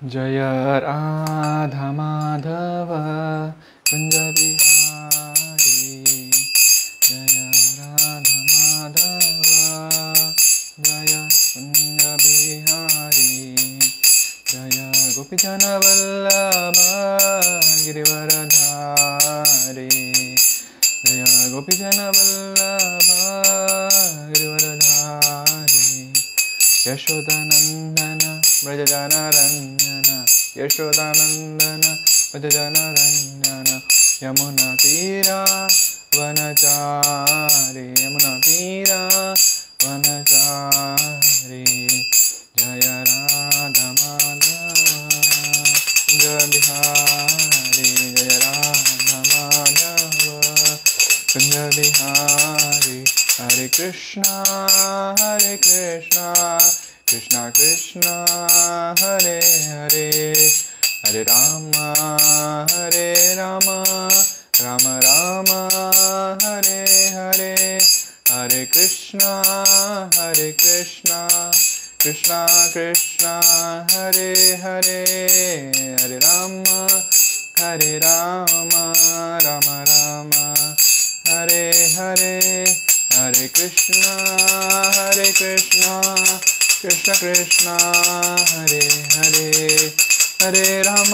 जय राधा माधव कुंज बिहारी, जय राधा माधव जय कुंज बिहारी, जय गोपीजन वल्लभ गिरिवरधारी, जय गोपीजन वल्लभ गिरिवरधारी, यशोदानंदन व्रजजनरंजन, यशोदानंदन व्रजजनरंजन, यमुना तीरा वनचारी, यमुना तीरा वनचारी, जय राधा माधव जय बिहारी, जय राधा माधव कुंज बिहारी। हरे कृष्णा कृष्णा कृष्णा हरे हरे, हरे राम राम राम हरे हरे, हरे कृष्णा कृष्णा कृष्णा हरे हरे, हरे राम राम हरे हरे, हरे कृष्णा कृष्णा कृष्णा हरे हरे, हरे राम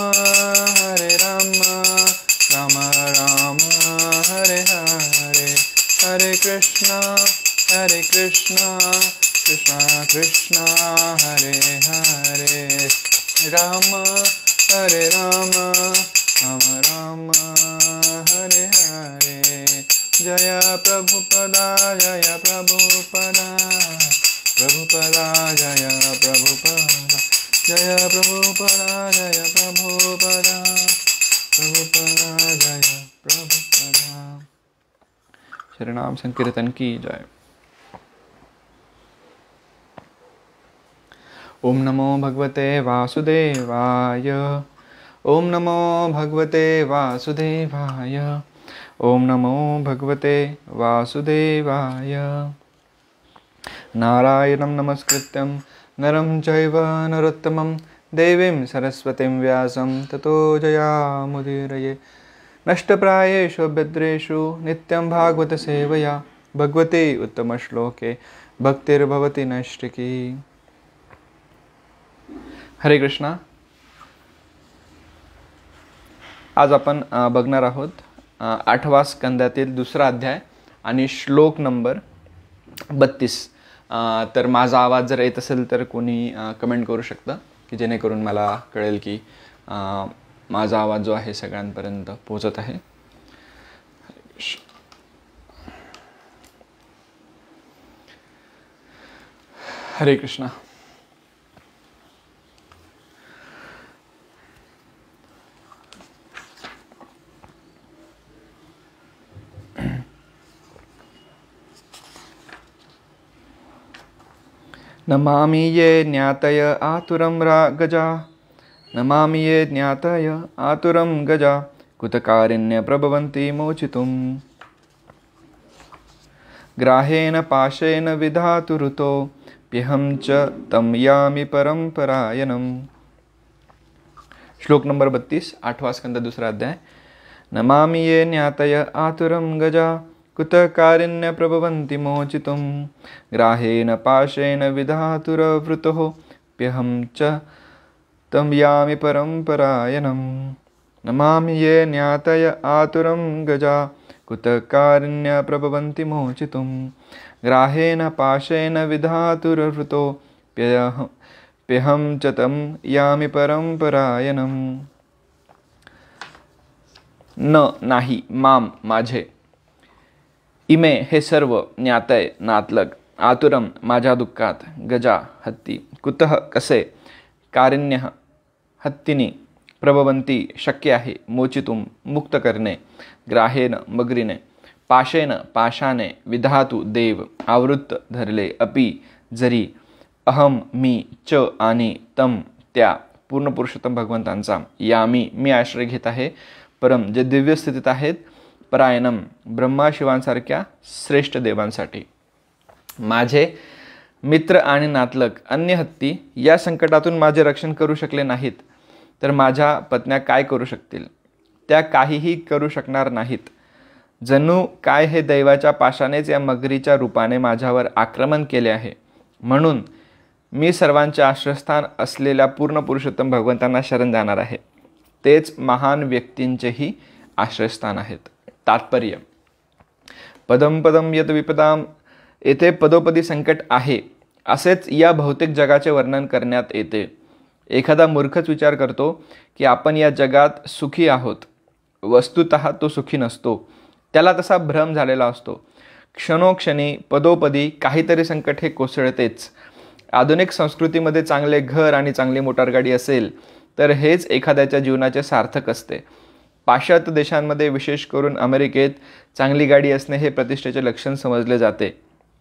राम हरे हरे, हरे कृष्णा कृष्णा कृष्णा हरे हरे, राम राम हरे हरे। जय प्रभुपदा जय प्रभुपदा, प्रभुपदा जय प्रभुपदा, जय प्रभुपदा जय प्रभुपदा, प्रभुपदा जय प्रभुपदा। श्री नाम संकीर्तन की जय। ओम नमो भगवते वासुदेवाय, ओम नमो भगवते वासुदेवाय, ओम नमो भगवते वासुदेवाय। नारायणं नमस्कृत्यं नरं चैव नरोत्तमं, देवीं सरस्वतीं व्यासं ततो जयामुदीरये। नष्टप्रायेषु भद्रेषु नित्यं भागवत सेवया, भगवते उत्तमश्लोके भक्तिर्भवति नैष्टिकी। हरे कृष्णा। आज आपण बघणार आहोत 8व्या स्कंदातील दुसरा अध्याय आणि श्लोक नंबर 32। तर माझा आवाज जर येत असेल तर कोणी कमेंट करू शकतं, की जेणेकरून मला कळेल की माझा आवाज जो आहे सगळ्यांपर्यंत पोहोचत आहे। हरे कृष्णा। नमामि ये ज्ञातय आतुरं गजा, नमामि ये ज्ञातय आतुरं गजा, कुतकारिण्य प्रभवन्ति मोचितुम्। ग्राहेण पाशेन विधातुरुतो प्यहं च तं यामि परंपरायणम्। श्लोक नंबर 32, 8वां स्कंद दुसरा अध्याय। नमामि ये ज्ञातय आतुरं गजा, कुतकारिण्य प्रभवन्ति मोचितुम्। ग्राहेण पाशेन विधातुरवृतोः प्यहं च तं यामि परंपरायणम्। नमामि ये ज्ञातय आतुरं गजा, कुतकारिण्य प्रभवन्ति मोचितुम्। ग्राहेण पाशेन विधातुरवृतो प्यहं च तं यामि परंपरायणम्। न नाही, माम माझे, इमे हे सर्व, ज्ञातय नातलग, आतुरम माझ्या दुःखात, गजा हत्ती, कुतः कसे, कारिण्य हत्तीनी, प्रभवंती शक्य आहे, मोचितुम मुक्त करणे, ग्राहेन मगरीने, पाशेन पाशाने, विधातु देव, आवृत्त धरले, अपि जरी, अहम मी, च आणि, तम त्या, पूर्ण पुरुषोत्तम भगवंतांचा, यामी मी आश्रय घेत आहे, परम जे दिव्य स्थितीत आहेत, परायणम ब्रह्मा शिवांसारख्या श्रेष्ठ देवांसाठी। माझे मित्र आणि नातलग अन्य हत्ती या संकटातून माझे रक्षण करू शकले नाहीत, तर माझ्या पत्न्या काय करू शकतील? त्या काहीही करू शकणार नाहीत. जणू काय हे दैवाच्या पाशानेच या मगरीच्या रूपाने माझ्यावर आक्रमण केले आहे. म्हणून मी सर्वांचे आश्रयस्थान असलेल्या पूर्ण पुरुषोत्तम भगवंतांना शरण जाणार आहे. तेच महान व्यक्तींचेही आश्रयस्थान आहेत. तात्पर्य: पदम पदम यत विपदाम, येथे पदोपदी संकट आहे असेच या भौतिक जगाचे वर्णन करण्यात येते. एखादा मूर्खच विचार करतो की आपण या जगात सुखी आहोत. वस्तुतः तो सुखी नसतो. त्याला तसा भ्रम झालेला असतो. क्षणोक्षणी पदोपदी काहीतरी संकट हे कोसळतेच. आधुनिक संस्कृतीमध्ये चांगले घर आणि चांगली मोटारगाडी असेल तर हेच एखाद्याच्या जीवनाचे सार्थक असते. पाश्चात्य देशांमध्ये, विशेष करून अमेरिकेत, चांगली गाडी असणे हे प्रतिष्ठेचे लक्षण समजले जाते.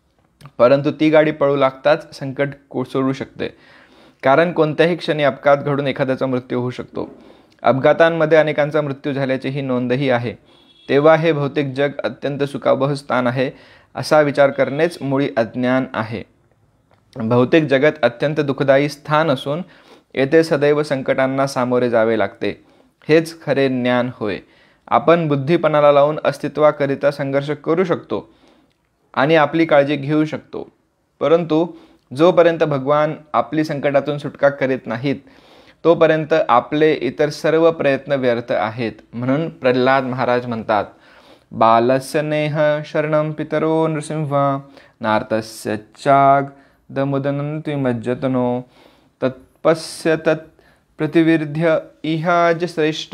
परंतु ती गाडी पळू लागताच संकट कोसळू शकते. कारण कोणत्याही क्षणी अपघात घडून एखाद्याचा मृत्यू होऊ शकतो. अपघातांमध्ये अनेकांचा मृत्यू झाल्याचीही नोंदही आहे. तेव्हा हे भौतिक जग अत्यंत सुखावह स्थान आहे असा विचार करणेच मुळी अज्ञान आहे. भौतिक जगत अत्यंत दुःखदायी स्थान असून येथे सदैव संकटांना सामोरे जावे लागते. हेच खरे ज्ञान होय. आपण बुद्धिपणाला लावून अस्तित्वाकरिता संघर्ष करू शकतो आणि आपली काळजी घेऊ शकतो. परंतु जोपर्यंत भगवान आपली संकटातून सुटका करीत नाहीत तोपर्यंत आपले इतर सर्व प्रयत्न व्यर्थ आहेत. म्हणून प्रल्हाद महाराज म्हणतात, बालस्य नेह शरणं पितरो नृसिंह नार्तस्य चाग दमुदनन्त्विमज्जतनो तत्पस्य तत् प्रतिविर्ध्य इहाज श्रेष्ठ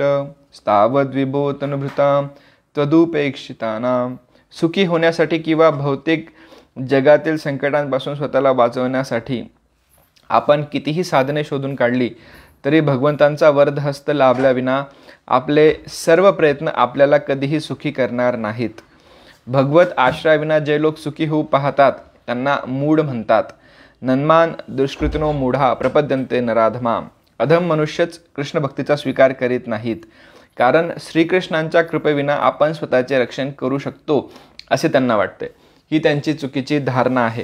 स्थावद्विभूतनुभृतां त्वदुपेक्षितानां. सुखी होण्यासाठी किंवा भौतिक जगातील संकटांपासून स्वतःला वाचवण्यासाठी आपण कितीही साधने शोधून काढली तरी भगवंतांचा वरदहस्त लाभल्याविना आपले सर्व प्रयत्न आपल्याला कधीही सुखी करणार नाहीत. भगवत आश्रयाविना जे लोक सुखी होऊ पाहतात त्यांना मूढ म्हणतात. नन्मान दुष्कृतिनो मूढा प्रपद्यन्ते नराधमा. अधम मनुष्यच कृष्ण भक्तीचा स्वीकार करीत नाहीत. कारण श्रीकृष्णांच्या कृपेविना आपण स्वतःचे रक्षण करू शकतो असे त्यांना वाटते. ही त्यांची चुकीची धारणा आहे.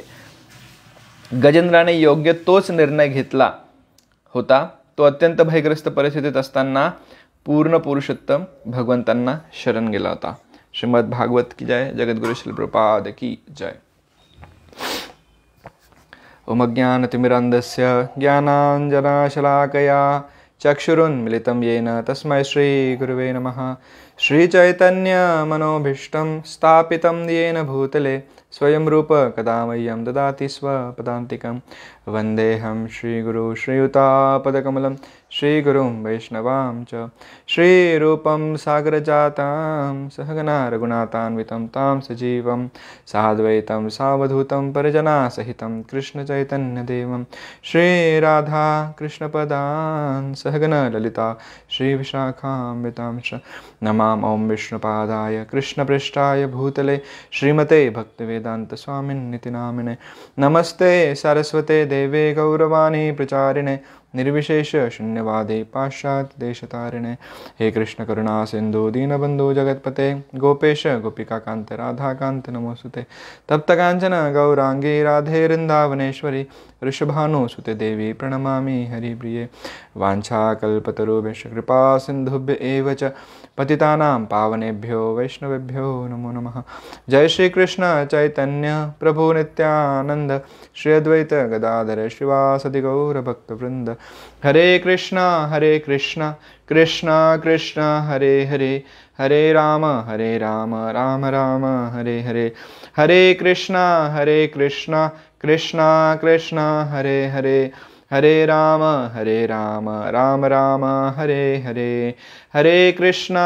गजेंद्राने योग्य तोच निर्णय घेतला होता. तो अत्यंत भयग्रस्त परिस्थितीत असताना पूर्ण पुरुषोत्तम भगवंतांना शरण गेला होता. श्रीमद भागवत की जय. जगद्गुरु श्री प्रभुपाद की जय. ओम ज्ञानतिमिरान्धस्य ज्ञानाञ्जनशलाकया चक्षुरुन्मिलितं येन तस्मै श्रीगुरुवे नमः. श्रीचैतन्यमनोभीष्टं स्थापितं येन भूतले स्वयं रूप कदा मह्यं ददाति स्वपदान्तिकं. वन्देऽहं श्रीगुरु श्रीयुतापदकमलं श्रीगुरुं वैष्णवां च. श्रीरूपं सागरजातां सहगना रघुनाथान्वितं तां सजीवं साद्वैतं सावधूतं परिजनासहितं कृष्णचैतन्यदेवं श्रीराधा कृष्णपदान् सहगन ललिता श्रीविशाखान्वितां च. नमामि ॐ विष्णुपादाय कृष्णपृष्ठाय भूतले श्रीमते भक्तिवेदान्तस्वामिन्निति नामिने. नमस्ते सरस्वते देवे गौरवाणी प्रचारिणे निर्विशेष शून्यवादे पाश्चात्यदेशतारिणे. हे कृष्ण करुणा सिंधु दीनबंधु जगत्पते गोपेश गोपिकाकांत राधाकांत नमोस्तुते. तप्तकांचन गौरांगी राधे वृंदावनेश्वरी वृषभानुसुते देवी प्रणमामि हरिप्रिये. वाञ्छाकल्पतरुभ्यश्च कृपा सिन्धुभ्य एव च पतितानां पावनेभ्यो वैष्णवेभ्यो नमो नमः. जय श्री कृष्ण चैतन्य प्रभु नित्यानंद श्री अद्वैत गदाधर श्रीवासदि गौर भक्तवृंद. हरे कृष्णा कृष्णा कृष्णा हरे हरे हरे राम राम राम हरे हरे. हरे कृष्णा कृष्णा कृष्णा हरे हरे हरे राम राम राम हरे हरे. हरे कृष्णा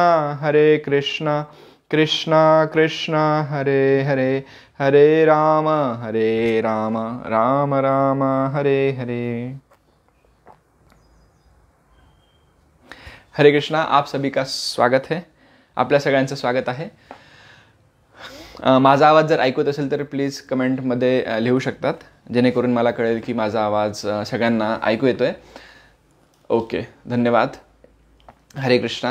कृष्णा कृष्णा हरे हरे हरे राम राम राम हरे हरे. हरे कृष्णा. आप सभी का स्वागत है. आपल्या सगळ्यांचं स्वागत आहे. माझा आवाज जर ऐकत असेल तर प्लीज कमेंटमध्ये लिहू शकतात जेणेकरून मला कळेल की माझा आवाज सगळ्यांना ऐकू येतोय. ओके, धन्यवाद. हरे कृष्णा.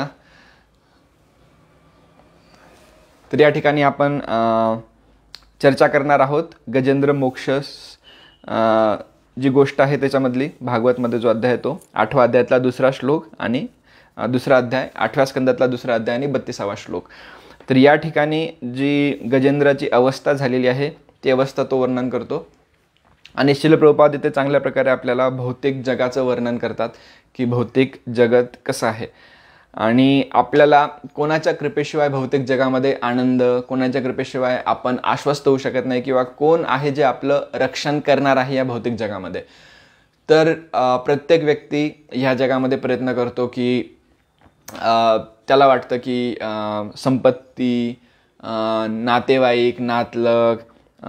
तर या ठिकाणी आपण चर्चा करणार आहोत गजेंद्र मोक्ष जी गोष्ट आहे त्याच्यामधली, भागवतमध्ये जो अध्याय आहे तो 8व्या अध्यायातला 2रा श्लोक आणि 2रा अध्याय, 8व्या स्कंदातला 2रा अध्याय आणि 32वा श्लोक. तर या ठिकाणी जी गजेंद्राची अवस्था झालेली आहे ती अवस्था तो वर्णन करतो. आणि श्रील प्रभुपाद इथे चांगल्या प्रकारे आपल्याला भौतिक जगाचं वर्णन करतात की भौतिक जगत कसं आहे आणि आपल्याला कोणाच्या कृपेशिवाय भौतिक जगामध्ये आनंद, कोणाच्या कृपेशिवाय आपण आश्वस्त होऊ शकत नाही किंवा कोण आहे जे आपलं रक्षण करणार आहे या भौतिक जगामध्ये. तर प्रत्येक व्यक्ती ह्या जगामध्ये प्रयत्न करतो की त्याला वाटतं की संपत्ती, नातेवाईक, नातलग,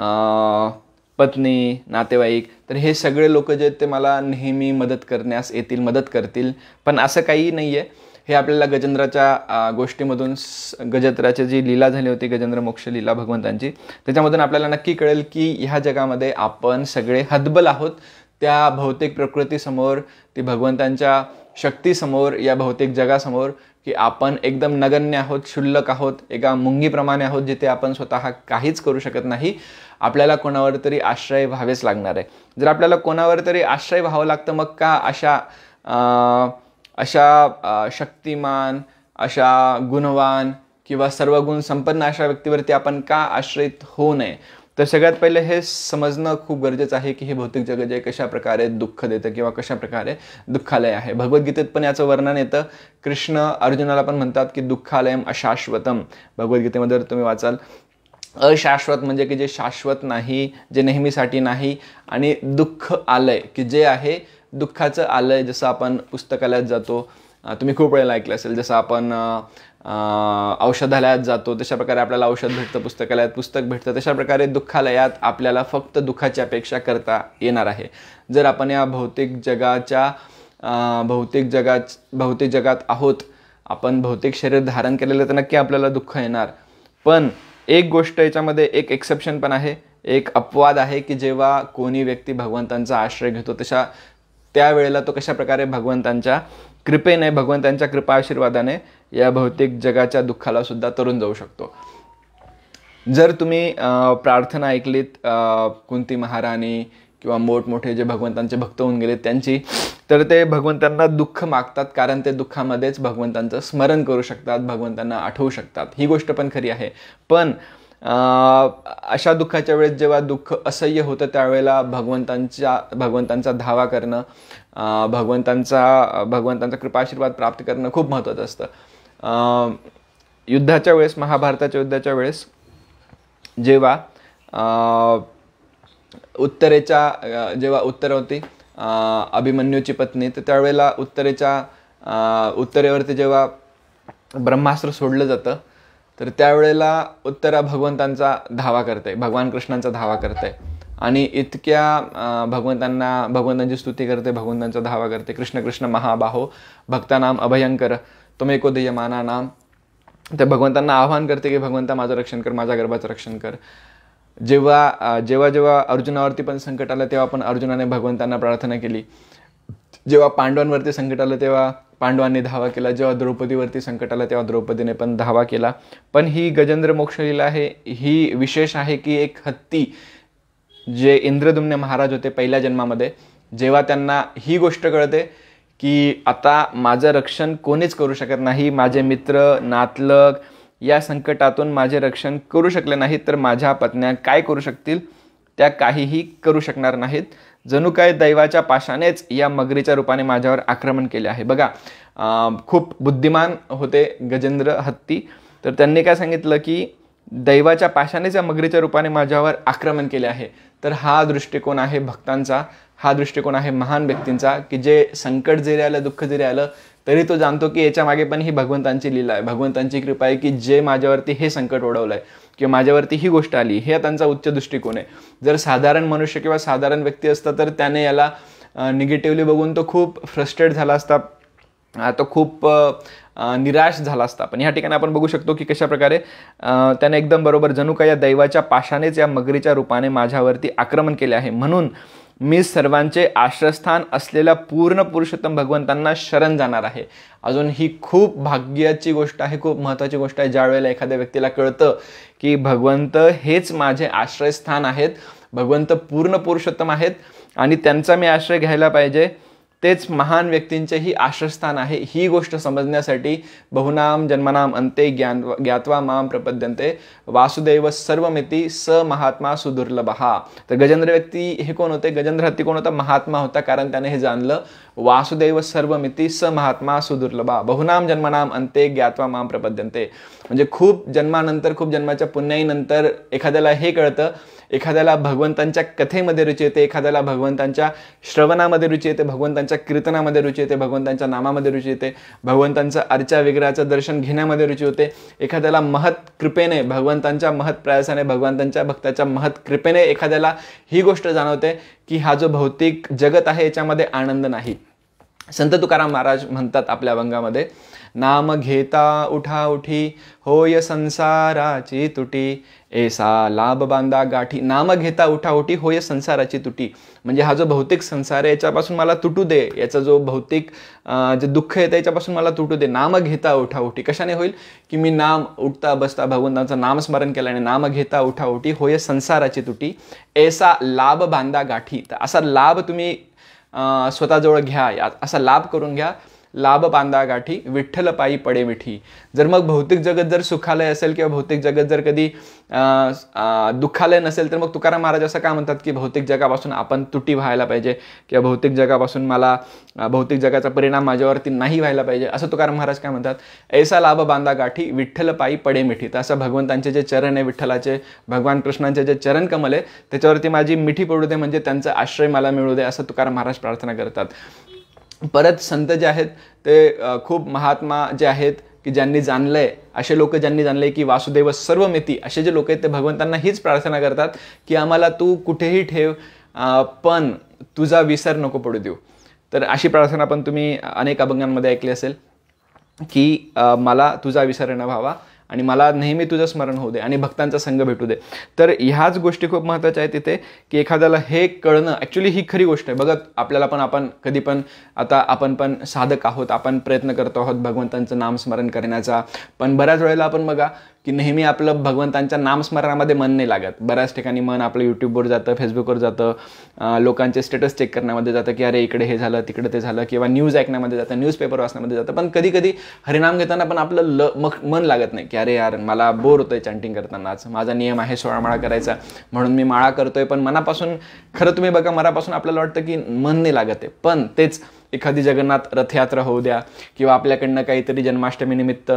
पत्नी, नातेवाईक, तर हे सगळे लोक जे आहेत ते मला नेहमी मदत करण्यास येतील, मदत करतील. पण असं काही नाही आहे. हे आपल्याला गजेंद्राच्या गोष्टीमधून, गजेंद्राची जी लीला झाली होती, गजेंद्र मोक्ष लीला भगवंतांची, त्याच्यामधून आपल्याला नक्की कळेल की ह्या जगामध्ये आपण सगळे हतबल आहोत त्या भौतिक प्रकृतीसमोर, ती भगवंतांच्या शक्तीसमोर, या भौतिक जगासमोर, की आपण एकदम नगण्य आहोत, क्षुल्लक आहोत, एका मुंगीप्रमाणे आहोत जिथे आपण स्वतः काहीच करू शकत नाही. आपल्याला कोणावर तरी आश्रय व्हावेच लागणार आहे. जर आपल्याला कोणावर तरी आश्रय व्हावं लागतं, मग का अशा शक्तिमान, अशा गुणवान किंवा सर्व गुण संपन्न अशा व्यक्तीवरती आपण का आश्रित होऊ नये? तर सगळ्यात पहिले हे समजणं खूप गरजेचं आहे की हे भौतिक जग जे कशा प्रकारे दुःख देतं किंवा कशा प्रकारे दुःखालय आहे. भगवद्गीतेत पण याचं वर्णन येतं. कृष्ण अर्जुनाला पण म्हणतात की दुःखालयम अशाश्वतम. भगवद्गीतेमध्ये तुम्ही वाचाल, अशाश्वत म्हणजे की जे शाश्वत नाही, जे नेहमीसाठी नाही, आणि दुःख आलय की जे आहे दुःखाचं आलय. जसं आपण पुस्तकालयात जातो, तुम्ही खूप वेळेला ऐकलं असेल, जसं आपण औषधालयात जातो तशा प्रकारे आपल्याला औषध भेटतं, पुस्तकालयात पुस्तक भेटतं, तशा प्रकारे दुःखालयात आपल्याला फक्त दुःखाची अपेक्षा करता येणार आहे. जर आपण या भौतिक जगात आहोत, आपण भौतिक शरीर धारण केलेलं, तर नक्की आपल्याला दुःख येणार. पण एक गोष्ट याच्यामध्ये, एक एक्सेप्शन पण आहे, एक अपवाद आहे की जेव्हा कोणी व्यक्ती भगवंतांचा आश्रय घेतो त्यावेळेला तो कशा प्रकारे भगवंतांच्या कृपेने, भगवंतांच्या कृपा आशीर्वादाने या भौतिक जगाच्या दुःखाला सुद्धा तरून जाऊ शकतो. जर तुम्ही प्रार्थना ऐकलीत कुंती महाराणी किंवा मोठमोठे जे भगवंतांचे भक्त होऊन गेले त्यांची, तर ते भगवंतांना दुःख मागतात, कारण ते दुःखामध्येच भगवंतांचं स्मरण करू शकतात, भगवंतांना आठवू शकतात. ही गोष्ट पण खरी आहे. पण अशा दुःखाच्या वेळेस जेव्हा दुःख असह्य होतं त्यावेळेला भगवंतांचा धावा करणं, भगवंतांचा कृपाशीर्वाद प्राप्त करणं खूप महत्त्वाचं असतं. युद्धाच्या वेळेस, महाभारताच्या युद्धाच्या वेळेस जेव्हा उत्तर होती अभिमन्यूची पत्नी, तर त्यावेळेला उत्तरेवरती जेव्हा ब्रह्मास्त्र सोडलं जातं, तर त्यावेळेला उत्तरा भगवंतांचा धावा करते, भगवान कृष्णांचा धावा करते आणि इतक्या भगवंतांची स्तुती करते, भगवंतांचा धावा करते. कृष्ण कृष्ण महाबाहो भक्तानाम अभयंकर त्वमेको देयमाना नाम. त्या भगवंतांना आवाहन करते की भगवंता माझं रक्षण कर, माझ्या गर्भाचं रक्षण कर. जेव्हा अर्जुनावरती पण संकट आलं तेव्हा पण अर्जुनाने भगवंतांना प्रार्थना केली. जेव्हा पांडवांवरती संकट आलं तेव्हा पांडवांनी धावा केला. जेव्हा द्रौपदीवरती संकट आलं तेव्हा द्रौपदीने पण धावा केला. पण ही गजेंद्र मोक्षलीला आहे, ही विशेष आहे की एक हत्ती जे इंद्रद्युम्न महाराज होते पहिल्या जन्मामध्ये, जेव्हा त्यांना ही गोष्ट कळते की आता माझं रक्षण कोणीच करू शकत नाही, माझे मित्र नातलग या संकटातून माझे रक्षण करू शकले नाहीत, तर माझ्या पत्न्या काय करू शकतील? त्या काहीही करू शकणार नाहीत. जणू काय दैवाच्या पाशानेच या मगरीच्या रूपाने माझ्यावर आक्रमण केले आहे. बघा, खूप बुद्धिमान होते गजेंद्र हत्ती. तर त्यांनी काय सांगितलं की दैवाच्या पाशानेच या मगरीच्या रूपाने माझ्यावर आक्रमण केले आहे. तर हा दृष्टिकोन आहे भक्तांचा, हा दृष्टिकोन आहे महान व्यक्तींचा की जे संकट जरी आलं, दुःख जरी आलं, तरी तो जाणतो की याच्या मागे पण ही भगवंतांची लीला आहे, भगवंतांची कृपा आहे की जे माझ्यावरती हे संकट ओढवलं आहे किंवा माझ्यावरती ही गोष्ट आली. हे त्यांचा उच्च दृष्टिकोन आहे. जर साधारण मनुष्य किंवा साधारण व्यक्ती असता तर त्याने याला निगेटिव्हली बघून तो खूप फ्रस्ट्रेट झाला असता, तो खूप निराश झाला असता. पण ह्या ठिकाणी आपण बघू शकतो की कशा प्रकारे त्याने एकदम बरोबर, जणू काय या दैवाच्या पाशानेच या मगरीच्या रूपाने माझ्यावरती आक्रमण केले आहे, म्हणून मी सर्वांचे आश्रयस्थान असलेल्या पूर्ण पुरुषोत्तम भगवंतांना शरण जाणार आहे. अजून ही खूप भाग्याची गोष्ट आहे, खूप महत्त्वाची गोष्ट आहे. ज्या वेळेला एखाद्या व्यक्तीला कळतं की भगवंत हेच माझे आश्रयस्थान आहेत, भगवंत पूर्ण पुरुषोत्तम आहेत आणि त्यांचा मी आश्रय घ्यायला पाहिजे, तेच महान व्यक्तींचेही आश्रयस्थान आहे. ही गोष्ट समजण्यासाठी बहुनाम जन्मनाम अंते ज्ञात्वा माम प्रपद्यन्ते वासुदेव सर्वमिती स महात्मा सुदुर्लभः. तर गजेंद्र व्यक्ती हे कोण होते? गजेंद्र हत्ती कोण होता? महात्मा होता, कारण त्याने हे जाणलं वासुदेव सर्वमिती स महात्मा सुदुर्लभः. बहुनाम जन्मनाम अंते ज्ञात्वा माम प्रपद्यन्ते. म्हणजे खूप जन्मानंतर, खूप जन्माच्या पुण्याईनंतर एखाद्याला हे कळतं, एखाद्याला भगवंतांच्या कथेमध्ये रुची येते, एखाद्याला भगवंतांच्या श्रवणामध्ये रुची येते, भगवंतांच्या कीर्तनामध्ये रुची येते, भगवंतांच्या नामामध्ये रुची येते, भगवंतांचं अर्चा विग्रहाचं दर्शन घेण्यामध्ये रुची होते. एखाद्याला महत् कृपेने, भगवंतांच्या महत् प्रयासाने, भगवंतांच्या भक्ताच्या महत् कृपेने एखाद्याला ही गोष्ट जाणवते की हा जो भौतिक जगत आहे याच्यामध्ये आनंद नाही. संत तुकाराम महाराज म्हणतात आपल्या अभंगामध्ये, नाम घेता उठा उठी होय संसाराची तुटी, ऐसा लाभ बांधा गाठी. नाम घेता उठा उठी होय संसाराची तुटी. म्हणजे हा जो भौतिक संसार आहे याच्यापासून मला तुटू दे, याचा जो भौतिक जे दुःख येतं याच्यापासून मला तुटू दे. नाम घेता उठा उठी कशाने होईल? की मी नाम उठता बसता भगवंतांचं नामस्मरण केल्याने. नाम घेता उठा उठी होय संसाराची तुटी, ऐसा लाभ बांधा गाठी. तर असा लाभ तुम्ही स्वतःजवळ घ्या, असा लाभ करून घ्या. लाभ बांधा गाठी विठ्ठल पायी पडे मिठी. जर मग भौतिक जगत जर सुखालय असेल किंवा भौतिक जगत जर कधी दुःखालय नसेल, तर मग तुकाराम महाराज असं का म्हणतात की भौतिक जगापासून आपण तुटी व्हायला पाहिजे किंवा भौतिक जगापासून मला भौतिक जगाचा परिणाम माझ्यावरती नाही व्हायला पाहिजे, असं तुकाराम महाराज काय म्हणतात? ऐसा लाभ बांधा गाठी विठ्ठल पायी पडे मिठी. तर असं भगवंतांचे जे चरण आहे, विठ्ठलाचे, भगवान कृष्णांचे जे चरण कमल आहे त्याच्यावरती माझी मिठी पडू दे, म्हणजे त्यांचा आश्रय मला मिळू दे, असं तुकाराम महाराज प्रार्थना करतात. परत संत जे आहेत ते खूप महात्मा जे आहेत की ज्यांनी जाणलंय, असे लोक ज्यांनी जाणलंय की वासुदेव सर्वमिती, असे जे लोक आहेत ते भगवंतांना हीच प्रार्थना करतात की आम्हाला तू कुठेही ठेव, पण तुझा विसर नको पडू देऊ. तर अशी प्रार्थना पण तुम्ही अनेक अभंगांमध्ये ऐकली असेल की मला तुझा विसर न व्हावा आणि मला नेहमी तुझं स्मरण होऊ दे आणि भक्तांचा संग भेटू दे. तर ह्याच गोष्टी खूप महत्त्वाच्या आहेत तिथे की एखाद्याला हे कळणं, ॲक्च्युली ही खरी गोष्ट आहे. बघा आपल्याला पण, आपण कधी पण, आता आपण पण साधक आहोत, आपण प्रयत्न करतो आहोत भगवंतांचं नामस्मरण करण्याचा, पण बऱ्याच वेळेला आपण बघा की नेहमी आपलं भगवंतांच्या नामस्मरणामध्ये मन नाही लागत. बऱ्याच ठिकाणी मन आपलं यूट्यूबवर जातं, फेसबुकवर जातं, लोकांचे स्टेटस चेक करण्यामध्ये जातं की अरे इकडे हे झालं, तिकडे ते झालं, किंवा न्यूज ऐकण्यामध्ये जातं, न्यूजपेपर वाचण्यामध्ये जातं. पण कधी कधी हरिनाम घेताना पण आपलं मन लागत नाही की अरे यार मला बोर होतोय चॅन्टिंग करतानाच, माझा नियम आहे 16 माळा करायचा म्हणून मी माळा करतोय, पण मनापासून खरं तुम्ही बघा मनापासून आपल्याला वाटतं की मन नाही लागत आहे. पण तेच एखादी जगन्नाथ रथयात्रा होऊ द्या किंवा आपल्याकडनं काहीतरी जन्माष्टमी निमित्त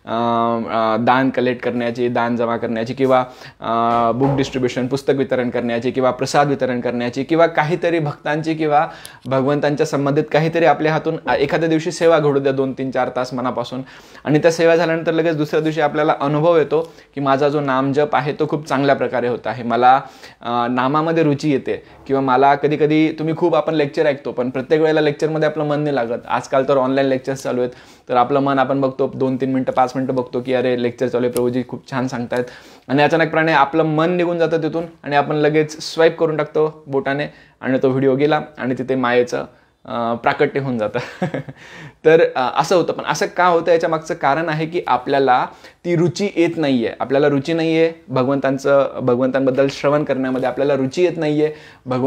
दान कलेक्ट करण्याची, दान जमा करण्याची, किंवा बुक डिस्ट्रीब्युशन, पुस्तक वितरण करण्याची, किंवा प्रसाद वितरण करण्याची, किंवा काहीतरी भक्तांची किंवा भगवंतांच्या संबंधित काहीतरी आपल्या हातून एखाद्या दिवशी सेवा घडू द्या 2-3-4 तास मनापासून. आणि त्या सेवा झाल्यानंतर लगेच दुसऱ्या दिवशी आपल्याला अनुभव येतो की माझा जो नामजप आहे तो खूप चांगल्या प्रकारे होत आहे, मला नामामध्ये रुची येते. किंवा मला कधी कधी तुम्ही खूप आपण लेक्चर ऐकतो पण प्रत्येक वेळेला लेक्चरमध्ये आपलं मन नाही लागत. आजकाल तर ऑनलाईन लेक्चर्स चालू आहेत, तर आपलं मन आपण बघतो 2-3 मिनटं 5 मिनटं बघतो की अरे लेक्चर चालू आहे, प्रभूजी खूप छान सांगतायत, आणि अचानकपणे आपलं मन निघून जातं तिथून आणि आपण लगेच स्वाईप करून टाकतो बोटाने आणि तो व्हिडिओ गेला आणि तिथे मायेचं प्राकट्य होऊन जातं. तर असं होतं. पण असं का होतं याच्या मागचं कारण आहे की आपल्याला ती रुची येत नाही आहे. आपल्याला रुची नाही आहे भगवंतांबद्दल श्रवण करण्यामध्ये, आपल्याला रुची येत नाही आहे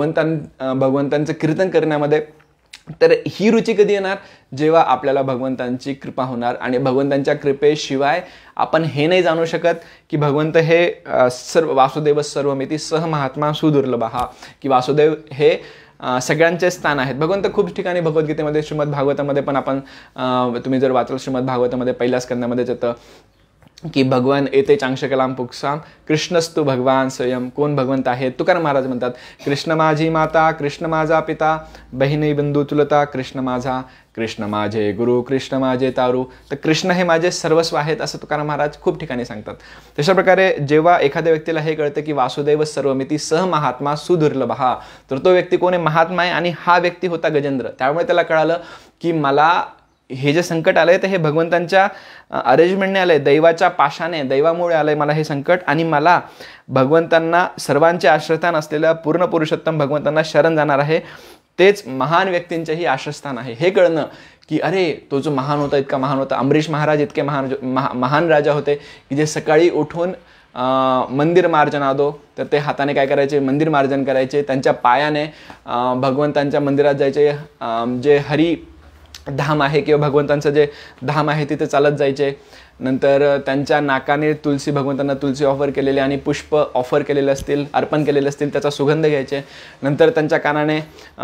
भगवंतांचं कीर्तन करण्यामध्ये. तर ही रुची कधी येणार? जेव्हा आपल्याला भगवंतांची कृपा होणार. आणि भगवंतांच्या कृपेशिवाय आपण हे नाही जाणू शकत की भगवंत हे वासुदेव सर्वमिती सह महात्मा सुदुर्लभः, की वासुदेव हे सगळ्यांचे स्थान आहेत. भगवंत खूप ठिकाणी भगवद्गीतेमध्ये, श्रीमद भागवतामध्ये पण आपण तुम्ही जर वाचलं श्रीमद भागवतामध्ये पहिल्या स्कंदामध्ये येतं की भगवान येते चांगशकलाम पुक्साम कृष्णस्तु भगवान स्वयं. कोण भगवंत आहेत? तुकाराम महाराज म्हणतात कृष्ण माझी माता, कृष्ण माझा पिता, बहिणी बंधू चुलता, कृष्ण माझा, कृष्ण माझे गुरु, कृष्ण माझे तारू. तर कृष्ण हे माझे सर्वस्व आहेत असं तुकाराम महाराज खूप ठिकाणी सांगतात. तशा प्रकारे जेव्हा एखाद्या व्यक्तीला हे कळतं की वासुदेव सर्वमिती सह महात्मा सुदुर्लभः, तर तो व्यक्ती कोण आहे? महात्मा आहे. आणि हा व्यक्ती होता गजेंद्र. त्यामुळे त्याला कळालं की मला हे जे संकट आलंय ते हे भगवंतांच्या अरेंजमेंटने आलंय, दैवाच्या पाशाने, दैवामुळे आलंय मला हे संकट, आणि मला भगवंतांना सर्वांचे आश्रयस्थान असलेल्या पूर्ण पुरुषोत्तम भगवंतांना शरण जाणार आहे. तेच महान व्यक्तींचेही आश्रयस्थान आहे. हे कळणं की अरे तो जो महान होता इतका महान होता. अमरीश महाराज इतके महान राजा होते की जे सकाळी उठून मंदिर मार्जनादो, तर ते हाताने काय करायचे, मंदिर मार्जन करायचे. त्यांच्या पायाने भगवंतांच्या मंदिरात जायचे. जे हरी धाम आहे किंवा भगवंतांचं जे धाम आहे तिथे चालत जायचे. नंतर त्यांच्या नाकाने तुलसी, भगवंतांना तुलसी ऑफर केलेली आणि पुष्प ऑफर केलेले असतील, अर्पण केलेले असतील, त्याचा सुगंध घ्यायचे. नंतर त्यांच्या कानाने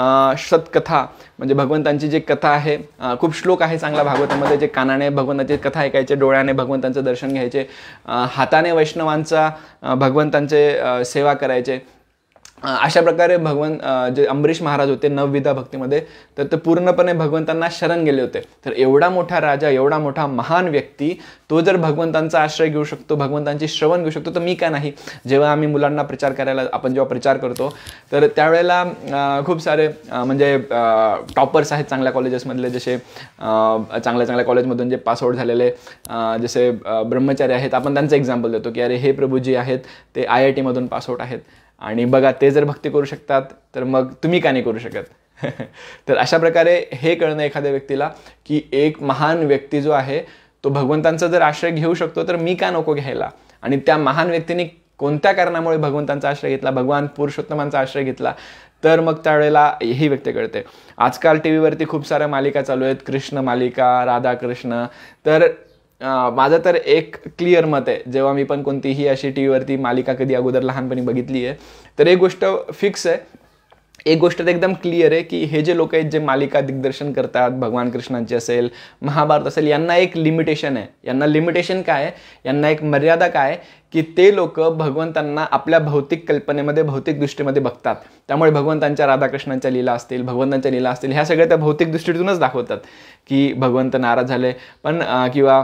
सतकथा म्हणजे भगवंतांची जी कथा आहे, खूप श्लोक आहे चांगला भागवतामध्ये, जे कानाने भगवंतांची कथा ऐकायचे, डोळ्याने भगवंतांचं दर्शन घ्यायचे, हाताने वैष्णवांचा भगवंतांचे सेवा करायचे. अशा प्रकारे जे अमरीश महाराज होते नवविधा भक्तीमध्ये, तर ते पूर्णपणे भगवंतांना शरण गेले होते. तर एवढा मोठा राजा, एवढा मोठा महान व्यक्ती, तो जर भगवंतांचा आश्रय घेऊ शकतो, भगवंतांची श्रवण घेऊ शकतो, तर मी का नाही. जेव्हा आम्ही मुलांना प्रचार करायला, आपण जेव्हा प्रचार करतो, तर त्यावेळेला खूप सारे म्हणजे टॉपर्स आहेत चांगल्या कॉलेजेसमधले, जसे चांगल्या चांगल्या कॉलेजमधून जे पासआउट झालेले जसे ब्रह्मचारी आहेत, आपण त्यांचं एक्झाम्पल देतो की अरे हे प्रभूजी आहेत, ते IIT मधून पासआउट आहेत आणि बघा ते जर भक्ती करू शकतात, तर मग तुम्ही का नाही करू शकत. तर अशा प्रकारे हे कळणं एखाद्या व्यक्तीला की एक महान व्यक्ती जो आहे तो भगवंतांचा जर आश्रय घेऊ शकतो, तर मी का नको घ्यायला. आणि त्या महान व्यक्तीने कोणत्या कारणामुळे भगवंतांचा आश्रय घेतला, भगवान पुरुषोत्तमांचा आश्रय घेतला, तर मग त्यावेळेला ही व्यक्त कळते. आजकाल TV वरती खूप साऱ्या मालिका चालू आहेत, कृष्ण मालिका, राधा कृष्ण. तर माझं तर एक क्लिअर मत आहे, जेव्हा मी पण कोणतीही अशी TV वरती मालिका कधी अगोदर लहानपणी बघितली आहे, तर एक गोष्ट फिक्स आहे, एक गोष्ट तर एकदम क्लिअर आहे की हे जे लोक आहेत जे मालिका दिग्दर्शन करतात, भगवान कृष्णांची असेल, महाभारत असेल, यांना एक लिमिटेशन आहे. यांना लिमिटेशन काय आहे, यांना एक मर्यादा काय आहे की ते लोक भगवंतांना आपल्या भौतिक कल्पनेमध्ये, भौतिक दृष्टीमध्ये बघतात. त्यामुळे भगवंतांच्या, राधाकृष्णांच्या लीला असतील, भगवंतांच्या लीला असतील, ह्या सगळ्या त्या भौतिक दृष्टीतूनच दाखवतात की भगवंत नाराज झाले, पण किंवा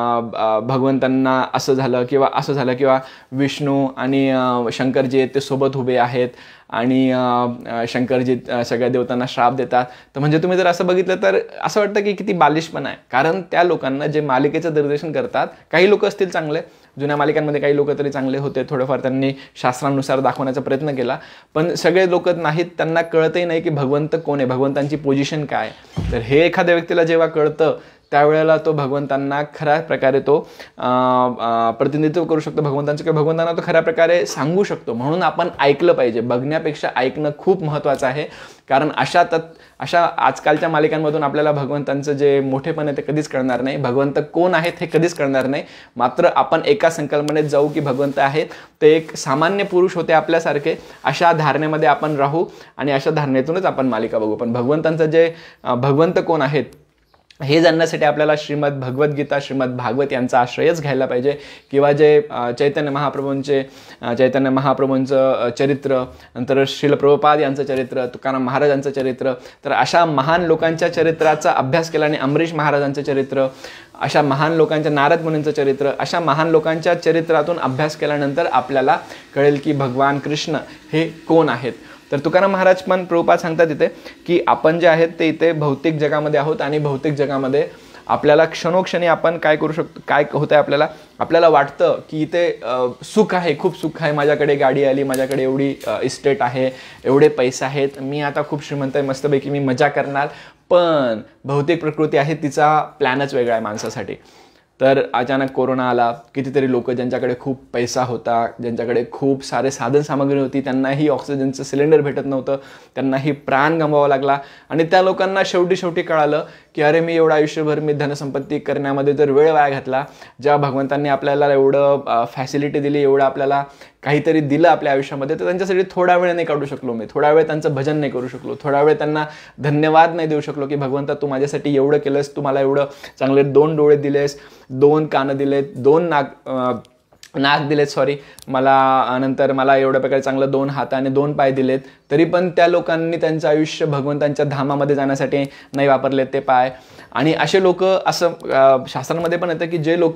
भगवंतांना असं झालं किंवा असं झालं, किंवा विष्णू आणि शंकरजी आहेत ते सोबत उभे आहेत आणि शंकरजी सगळ्या देवतांना श्राप देतात. तर म्हणजे तुम्ही जर असं बघितलं तर असं वाटतं की किती बालिशपणा आहे. कारण त्या लोकांना जे मालिकेचं दिग्दर्शन करतात, काही लोक असतील चांगले, जुन्या मालिकांमध्ये काही लोक तरी चांगले होते, थोडंफार त्यांनी शास्त्रानुसार दाखवण्याचा प्रयत्न केला, पण सगळे लोक नाहीत, त्यांना कळतही नाही की भगवंत कोण आहे, भगवंतांची पोझिशन काय. तर हे एखाद्या व्यक्तीला जेव्हा कळतं, त्यावेळेला तो भगवंतांना खऱ्या प्रकारे तो प्रतिनिधित्व करू शकतो भगवंतांचं, किंवा भगवंतांना तो खऱ्या प्रकारे सांगू शकतो. म्हणून आपण ऐकलं पाहिजे, बघण्यापेक्षा ऐकणं खूप महत्त्वाचं आहे. कारण अशा आजकालच्या मालिकांमधून आपल्याला भगवंतांचं जे मोठेपण आहे ते कधीच कळणार नाही, भगवंत कोण आहेत हे कधीच कळणार नाही. मात्र आपण एका संकल्पनेत जाऊ की भगवंत आहेत, ते एक सामान्य पुरुष होते आपल्यासारखे, अशा धारणेमध्ये आपण राहू आणि अशा धारणेतूनच आपण मालिका बघू. पण भगवंतांचं जे भगवंत कोण आहेत हे जाणण्यासाठी आपल्याला श्रीमद भगवद्गीता, श्रीमद भागवत यांचा आश्रयच घ्यायला पाहिजे. किंवा जे चैतन्य महाप्रभूंचं चरित्र, नंतर श्रील प्रभुपाद यांचं चरित्र, तुकाराम महाराजांचं चरित्र, तर अशा महान लोकांच्या चरित्राचा अभ्यास केल्याने, अमरीश महाराजांचं चरित्र, अशा महान लोकांच्या, नारद मुनींचं चरित्र, अशा महान लोकांच्या चरित्रातून अभ्यास केल्यानंतर आपल्याला कळेल की भगवान कृष्ण हे कोण आहेत. तर तुकाराम महाराज पण प्रभुपाद सांगतात इथे की आपण जे आहेत ते इथे भौतिक जगामध्ये आहोत आणि भौतिक जगामध्ये आपल्याला क्षणोक्षणी आपण काय करू शकतो, काय होतं आहे, आपल्याला वाटतं की इथे सुख आहे, खूप सुख आहे, माझ्याकडे गाडी आली, माझ्याकडे एवढी इस्टेट आहे, एवढे पैसे आहेत, मी आता खूप श्रीमंत आहे, मस्तपैकी मी मजा करणार. पण भौतिक प्रकृती आहे तिचा प्लॅनच वेगळा आहे माणसासाठी. तर अचानक कोरोना आला, कितीतरी लोक ज्यांच्याकडे खूप पैसा होता, ज्यांच्याकडे खूप सारे साधन सामग्री होती, त्यांनाही ऑक्सिजनचं सिलेंडर भेटत नव्हतं, त्यांनाही प्राण गमवावा लागला. आणि त्या लोकांना शेवटी कळालं की अरे मी एवढं आयुष्यभर मी धनसंपत्ती करण्यामध्ये जर वेळ वाया घातला, जेव्हा भगवंतांनी आपल्याला एवढं फॅसिलिटी दिली, एवढं आपल्याला काहीतरी दिलं आपल्या आयुष्यामध्ये, तर त्यांच्यासाठी थोडा वेळ नाही काढू शकलो मी, थोडा वेळ त्यांचं भजन नाही करू शकलो, थोडा वेळ त्यांना धन्यवाद नाही देऊ शकलो की भगवंता तू माझ्यासाठी एवढं केलंस, तू मला एवढं चांगले 2 डोळे दिलेस, 2 कान दिलेत, 2 नाक दिलेत, मला नंतर मला एवढ्या प्रकारे चांगलं 2 हात आणि 2 पाय दिलेत. तरी पण त्या लोकांनी त्यांचं आयुष्य भगवंतांच्या धामामध्ये जाण्यासाठी नाही वापरलेत ते पाय. आणि असे लोक, असं शास्त्रांमध्ये पण येतं की जे लोक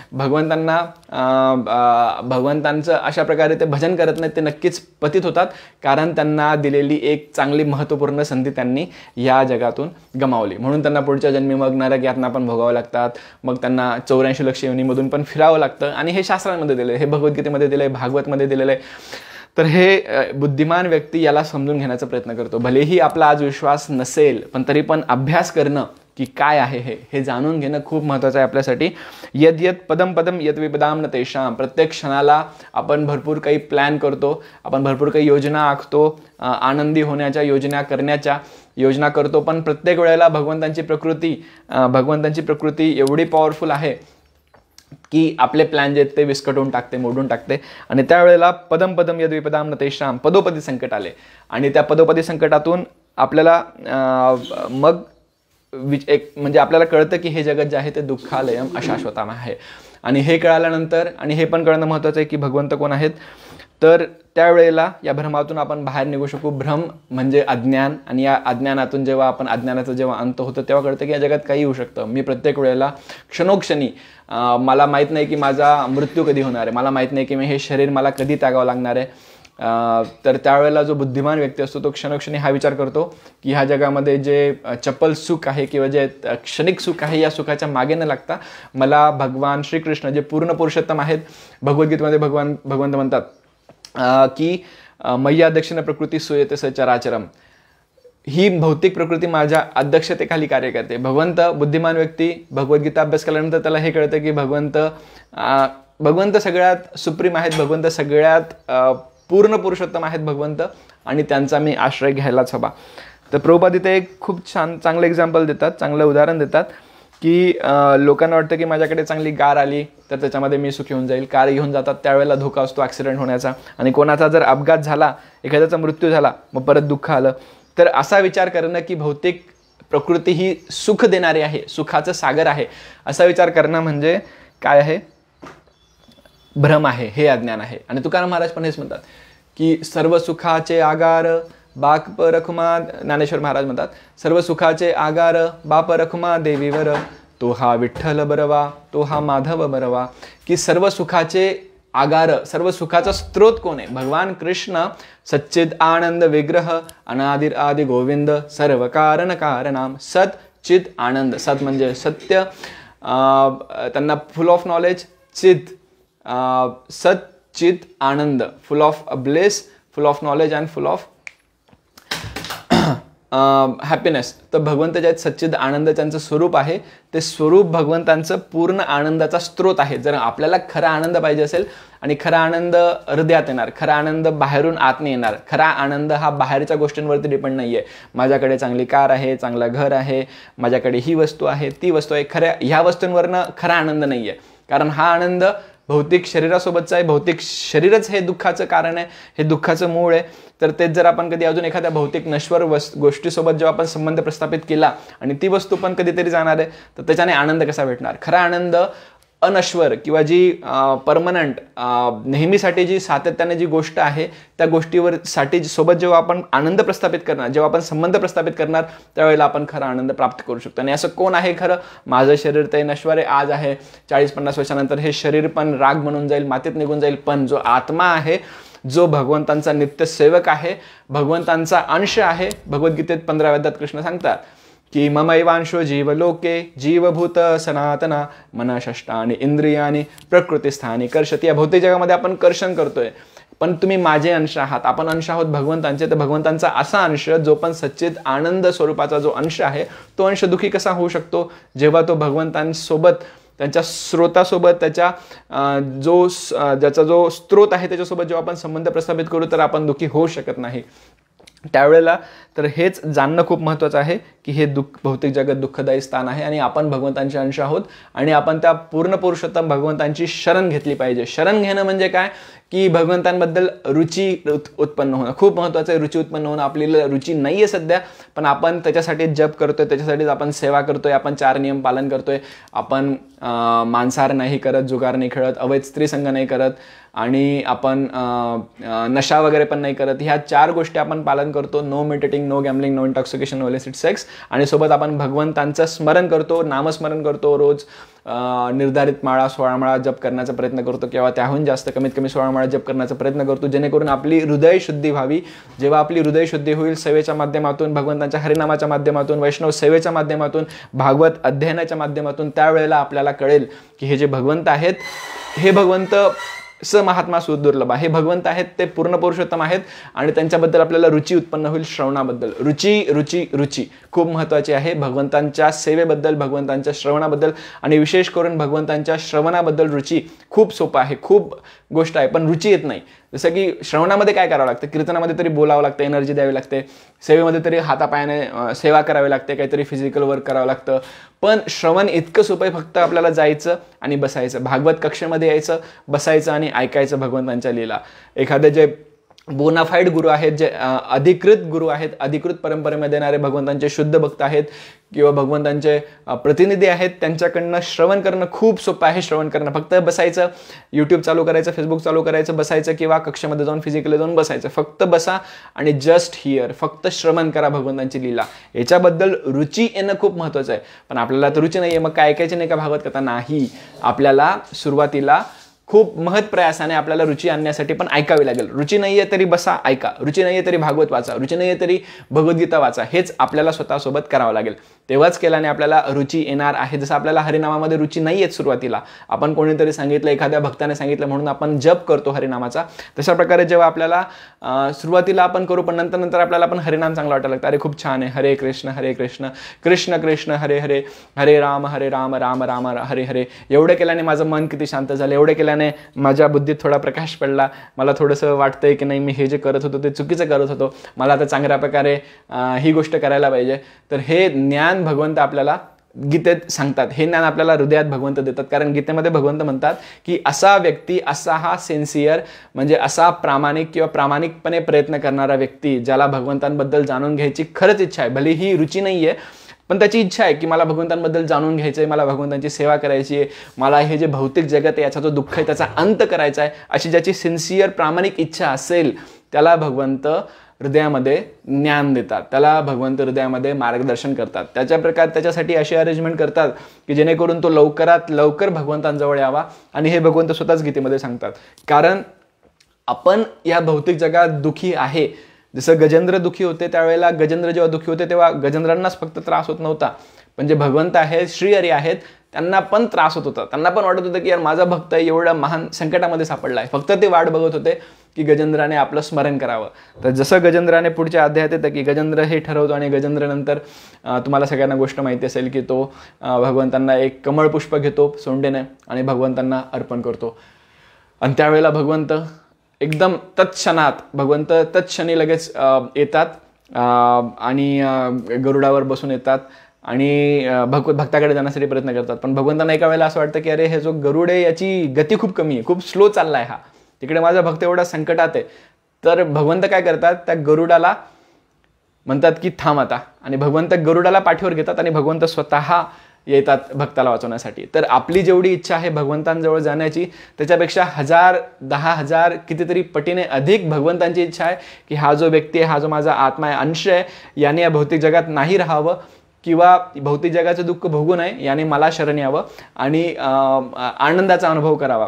भगवंतांचं अशा प्रकारे ते भजन करत नाहीत, ते नक्कीच पतित होतात, कारण त्यांना दिलेली एक चांगली महत्त्वपूर्ण संधी त्यांनी या जगातून गमावली. म्हणून त्यांना पुढच्या जन्मी मग नरक यातना पण भोगावं लागतात, मग त्यांना 84 लक्ष योनीमधून पण फिरावं लागतं. आणि हे शास्त्रांमध्ये दिलं, हे भगवद्गीतेमध्ये दिलं आहे, भागवतमध्ये दिलेलं आहे. तर हे बुद्धिमान व्यक्ती याला समजून घेण्याचा प्रयत्न करतो. भलेही आपला आज विश्वास नसेल, पण तरी पण अभ्यास करणं की काय आहे हे जाणून घेणं खूप महत्त्वाचं आहे आपल्यासाठी. यद यद पदम पदम यद विपदाम न तेषाम. प्रत्येक क्षणाला आपण भरपूर काही प्लॅन करतो, आपण भरपूर काही योजना आखतो, आनंदी होण्याच्या योजना करण्याच्या योजना करतो, पण प्रत्येक वेळेला भगवंतांची प्रकृती एवढी पॉवरफुल आहे की आपले प्लॅन जे आहेत ते विस्कटून टाकते, मोडून टाकते. आणि त्यावेळेला पदम पदम यद विपदाम न तेषाम, पदोपदी संकट आले आणि त्या पदोपदी संकटातून आपल्याला मग एक म्हणजे आपल्याला कळतं की हे जगत जे आहे ते दुःखालयम अशाश्वतम आहे. आणि हे कळाल्यानंतर आणि हे पण कळणं महत्त्वाचं आहे की भगवंत कोण आहेत. तर त्यावेळेला या भ्रमातून आपण बाहेर निघू शकू. भ्रम म्हणजे अज्ञान, आणि या अज्ञानातून जेव्हा आपण अज्ञानाचं जेव्हा अंत होतं तेव्हा कळतं की या जगात काही होऊ शकतं. मी प्रत्येक वेळेला क्षणोक्षणी मला माहीत नाही की माझा मृत्यू कधी होणार आहे, मला माहीत नाही की हे शरीर मला कधी त्यागावं लागणार आहे. तर त्यावेळेला जो बुद्धिमान व्यक्ती असतो तो क्षणोक्षणी हा विचार करतो की ह्या जगामध्ये जे चपल सुख आहे किंवा जे क्षणिक सुख आहे या सुखाच्या मागे न लागता मला भगवान श्रीकृष्ण जे पूर्ण पुरुषोत्तम आहेत, भगवद्गीतेमध्ये भगवंत म्हणतात की मय्या दक्षिण प्रकृती सुयते सचराचरम, ही भौतिक प्रकृती माझ्या अध्यक्षतेखाली कार्य करते. भगवंत बुद्धिमान व्यक्ती भगवद्गीता अभ्यास केल्यानंतर त्याला हे कळतं की भगवंत सगळ्यात सुप्रीम आहेत, भगवंत सगळ्यात पूर्ण पुरुषोत्तम आहेत भगवंत, आणि त्यांचा मी आश्रय घ्यायलाच हवा. तर प्रभुपाद इथे एक खूप चांगलं एक्झाम्पल देतात, चांगलं उदाहरण देतात की लोकांना वाटतं की माझ्याकडे चांगली कार आली तर त्याच्यामध्ये मी सुखी होऊन जाईल. कार घेऊन जातात त्यावेळेला धोका असतो ॲक्सिडेंट होण्याचा, आणि कोणाचा जर अपघात झाला, एखाद्याचा मृत्यू झाला, मग परत दुःख आलं. तर असा विचार करणं की भौतिक प्रकृती ही सुख देणारी आहे, सुखाचं सागर आहे, असा विचार करणं म्हणजे काय आहे? भ्रम आहे, हे अज्ञान आहे. आणि तुकाराम महाराज पण हेच म्हणतात की सर्व सुखाचे आगार बाप रखुमा, ज्ञानेश्वर महाराज म्हणतात सर्व सुखाचे आगार बाप रखुमा देवीवर, तो हा विठ्ठल बरवा, तो हा माधव बरवा. की सर्व सुखाचे आगार, सर्व सुखाचा स्रोत कोण आहे? भगवान कृष्ण सच्चिद आनंद विग्रह, अनादिर आदि गोविंद, सर्व कारण कारणाम, सत चित आनंद. सत म्हणजे सत्य, त्यांना फुल ऑफ नॉलेज, चित सत चित आनंद, full of bliss, full of knowledge and full of happiness. तर भगवंत जे आहेत सच्चिद आनंद त्यांचं स्वरूप आहे, ते स्वरूप भगवंतांचं पूर्ण आनंदाचा स्रोत आहे. जर आपल्याला खरा आनंद पाहिजे असेल, आणि खरा आनंद हृदयात येणार, खरा आनंद बाहेरून आत नाही येणार. खरा आनंद हा बाहेरच्या गोष्टींवरती डिपेंड नाही आहे. माझ्याकडे चांगली कार आहे, चांगलं घर आहे, माझ्याकडे ही वस्तू आहे, ती वस्तू आहे, खऱ्या ह्या वस्तूंवरनं खरा आनंद नाही आहे. कारण हा आनंद भौतिक शरीरासोबतचं आहे, भौतिक शरीरच हे दुःखाचं कारण आहे, हे दुःखाचं मूळ आहे. तर तेच जर आपण कधी अजून एखाद्या भौतिक नश्वर गोष्टीसोबत जेव्हा आपण संबंध प्रस्थापित केला आणि ती वस्तू पण कधीतरी जाणार आहे, तर त्याच्याने आनंद कसा भेटणार? खरा आनंद अनश्वर किंवा जी परमनंट नेहमीसाठी जी सातत्याने जी गोष्ट आहे त्या गोष्टीवर साठी सोबत जेव्हा आपण आनंद प्रस्थापित करणार, जेव्हा आपण संबंध प्रस्थापित करणार, त्यावेळेला आपण खरा आनंद प्राप्त करू शकतो. आणि असं कोण आहे खरं? माझं शरीर ते नश्वर आहे, आज आहे, 40-50 वर्षानंतर हे शरीर पण राग म्हणून जाईल, मातीत निघून जाईल. पण जो आत्मा आहे, जो भगवंतांचा नित्य सेवक आहे, भगवंतांचा अंश आहे, भगवद्गीतेत 15व्या अध्यायात कृष्ण सांगतात की ममैवांशो जीवलोके जीवभूत सनातना मन षष्टानि इंद्रियानि प्रकृतिस्थानी कर्षति. या भौतिक जगामध्ये आपण कर्षण करतोय, पण तुम्ही माझे अंश आहात, आपण अंश आहोत भगवंतांचे. तर भगवंतांचा असा अंश जो पण सच्चित आनंद स्वरूपाचा जो अंश आहे, तो अंश दुःखी कसा होऊ शकतो? जेव्हा तो भगवंतांसोबत, त्यांच्या स्रोतासोबत, ज्याचा जो स्रोत आहे त्याच्यासोबत जेव्हा आपण संबंध प्रस्थापित करू, तर आपण दुःखी होऊ शकत नाही. त्यावेळेला तर हेच जाणणं खूप महत्त्वाचं आहे की हे भौतिक जगत दुःखदायी स्थान आहे आणि आपण भगवंतांचे अंश आहोत आणि आपण त्या पूर्ण पुरुषोत्तम भगवंतांची शरण घेतली पाहिजे. शरण घेणं म्हणजे काय की भगवंतांबद्दल रुची उत्पन्न होणं खूप महत्त्वाचं आहे. रुची उत्पन्न होणं, आपल्याला रुची नाही आहे सध्या, पण आपण त्याच्यासाठी जप करतोय, त्याच्यासाठीच आपण सेवा करतोय, आपण 4 नियम पालन करतोय, आपण मांसाहार नाही करत, जुगार नाही खेळत, अवैध स्त्री संग नाही करत आणि आपण नशा वगैरे पण नाही करत. ह्या 4 गोष्टी आपण पालन करतो. No meat eating, no gambling, no intoxication, no illicit sex. आणि सोबत आपण भगवंतांचं स्मरण करतो, नामस्मरण करतो, रोज निर्धारित माळा 16 माळा जप करण्याचा प्रयत्न करतो किंवा त्याहून जास्त कमीत कमी 16 माळा जप करण्याचा प्रयत्न करतो, जेणेकरून आपली हृदय शुद्धी व्हावी. जेव्हा आपली हृदय शुद्धी होईल सेवेच्या माध्यमातून, भगवंतांच्या हरिनामाच्या माध्यमातून, वैष्णव सेवेच्या माध्यमातून, भागवत अध्ययनाच्या माध्यमातून, त्यावेळेला आपल्याला कळेल की हे जे भगवंत आहेत, हे भगवंत स महात्मा सुदुर्लभा, हे भगवंत आहेत ते पूर्ण पुरुषोत्तम आहेत आणि त्यांच्याबद्दल आपल्याला रुची उत्पन्न होईल श्रवणाबद्दल. रुची रुची रुची खूप महत्त्वाची आहे भगवंतांच्या सेवेबद्दल, भगवंतांच्या श्रवणाबद्दल आणि विशेष करून भगवंतांच्या श्रवणाबद्दल रुची. खूप सोपं आहे, खूप गोष्ट आहे, पण रुची येत नाही. जसं की श्रवणामध्ये काय करावं लागतं, कीर्तनामध्ये तरी बोलावं लागतं, एनर्जी द्यावी लागते, सेवेमध्ये तरी हातापायाने सेवा करावी लागते, काहीतरी फिजिकल वर्क करावं लागतं. पण श्रवण इतकं सोपं आहे, फक्त आपल्याला जायचं आणि बसायचं, भागवत कक्षेमध्ये यायचं, बसायचं आणि ऐकायचं भगवंतांच्या लीला. एखादे जे बोनाफाईड गुरु आहेत, जे अधिकृत गुरु आहेत, अधिकृत परंपरेमध्ये येणारे भगवंतांचे शुद्ध भक्त आहेत किंवा भगवंतांचे प्रतिनिधी आहेत, त्यांच्याकडनं श्रवण करणं खूप सोपं आहे. श्रवण करणं फक्त बसायचं, यूट्यूब चालू करायचं, फेसबुक चालू करायचं, बसायचं किंवा कक्षामध्ये जाऊन फिजिकली जाऊन बसायचं. फक्त बसा आणि जस्ट हिअर, फक्त श्रवण करा भगवंतांची लीला. याच्याबद्दल रुची येणं खूप महत्त्वाचं आहे. पण आपल्याला तर रुची नाही आहे, मग काय ऐकायची नाही का भागवत कथा? नाही, आपल्याला सुरुवातीला खूप महत् प्रयासाने आपल्याला रुची आणण्यासाठी पण ऐकावी लागेल. रुची नाही आहे तरी बसा, ऐका. रुची नाही आहे तरी भागवत वाचा, रुची नाही आहे तरी भगवद्गीता वाचा. हेच आपल्याला स्वतःसोबत करावं लागेल. तेव्हाच केल्याने आपल्याला रुची येणार आहे. जसं आपल्याला हरिनामामध्ये रुची नाही आहेत सुरुवातीला, आपण कोणीतरी सांगितलं, एखाद्या भक्ताने सांगितलं म्हणून आपण जप करतो हरिनामाचा. तशा प्रकारे जेव्हा आपल्याला सुरुवातीला आपण करू, पण नंतर आपल्याला पण हरिनाम चांगला वाटायला लागतं. अरे खूप छान आहे, हरे कृष्ण कृष्ण कृष्ण हरे हरे, हरे राम राम राम हरे हरे. एवढं केल्याने माझं मन किती शांत झालं, एवढं केल्याने माझ्या बुद्धीत थोडा प्रकाश पडला. मला थोडंसं वाटतंय की नाही, मी हे जे करत होतो ते चुकीचं करत होतो, मला आता चांगल्या प्रकारे ही गोष्ट करायला पाहिजे. तर हे ज्ञान भगवंत आपल्याला गीतेत सांगतात, हे ज्ञान आपल्याला हृदयात भगवंत देतात. कारण गीतेमध्ये भगवंत म्हणतात की असा व्यक्ती, असा हा सिन्सिअर म्हणजे असा प्रामाणिक किंवा प्रामाणिकपणे प्रयत्न करणारा व्यक्ती, ज्याला भगवंतांबद्दल जाणून घ्यायची खरंच इच्छा आहे, भले ही रुची नाही आहे पण त्याची इच्छा आहे की मला भगवंतांबद्दल जाणून घ्यायचं आहे, मला भगवंतांची सेवा करायची आहे, मला हे जे भौतिक जगत आहे याचा जो दुःख आहे त्याचा अंत करायचा आहे, अशी ज्याची सिन्सिअर प्रामाणिक इच्छा असेल त्याला भगवंत हृदयामध्ये ज्ञान देतात, त्याला भगवंत हृदयामध्ये मार्गदर्शन करतात. त्याच्यासाठी अशी अरेंजमेंट करतात की जेणेकरून तो लवकरात लवकर भगवंतांजवळ यावा. आणि हे भगवंत स्वतःच गीतेमध्ये सांगतात. कारण आपण या भौतिक जगात दुःखी आहे. जसं गजेंद्र दुःखी होते, त्यावेळेला गजेंद्र जेव्हा दुःखी होते तेव्हा गजेंद्रांनाच फक्त त्रास होत नव्हता, पण जे भगवंत आहेत, श्रीहरी आहेत, त्यांना पण त्रास होत होता. त्यांना पण वाटत होतं की यार माझा भक्त एवढा महान संकटामध्ये सापडला आहे. फक्त ते वाट बघत होते की गजेंद्राने आपलं स्मरण करावं. तर जसं गजेंद्राने पुढच्या अध्यायात येतं की गजेंद्र हे ठरवतो आणि गजेंद्र नंतर तुम्हाला सगळ्यांना गोष्ट माहिती असेल की तो भगवंतांना एक कमळ पुष्प घेतो सोंडेने आणि भगवंतांना अर्पण करतो. आणि त्यावेळेला भगवंत एकदम तत्क्षणी लगेच येतात आणि गरुडावर बसून येतात आणि भक्ताकडे जाण्यासाठी प्रयत्न करतात. पण भगवंतांना एका वेळेला असं वाटतं की अरे हे जो गरुड आहे याची गती खूप कमी आहे, खूप स्लो चालला आहे हा, तिकडे माझा भक्त एवढा संकटात आहे. तर भगवंत काय करतात, त्या गरुडाला म्हणतात की थांब आता, आणि भगवंत गरुडाला पाठीवर घेतात आणि भगवंत स्वतः येतात भक्ताला वाचवण्यासाठी. तर आपली जेवढी इच्छा आहे भगवंतांजवळ जाण्याची, त्याच्यापेक्षा 1000, 10,000 कितीतरी पटीने अधिक भगवंतांची इच्छा आहे की हा जो व्यक्ती आहे, हा जो माझा आत्मा आहे, अंश आहे, याने या भौतिक जगात नाही राहावं किंवा भौतिक जगाचं दुःख भोगू नये, याने मला शरण यावं आणि आनंदाचा अनुभव करावा.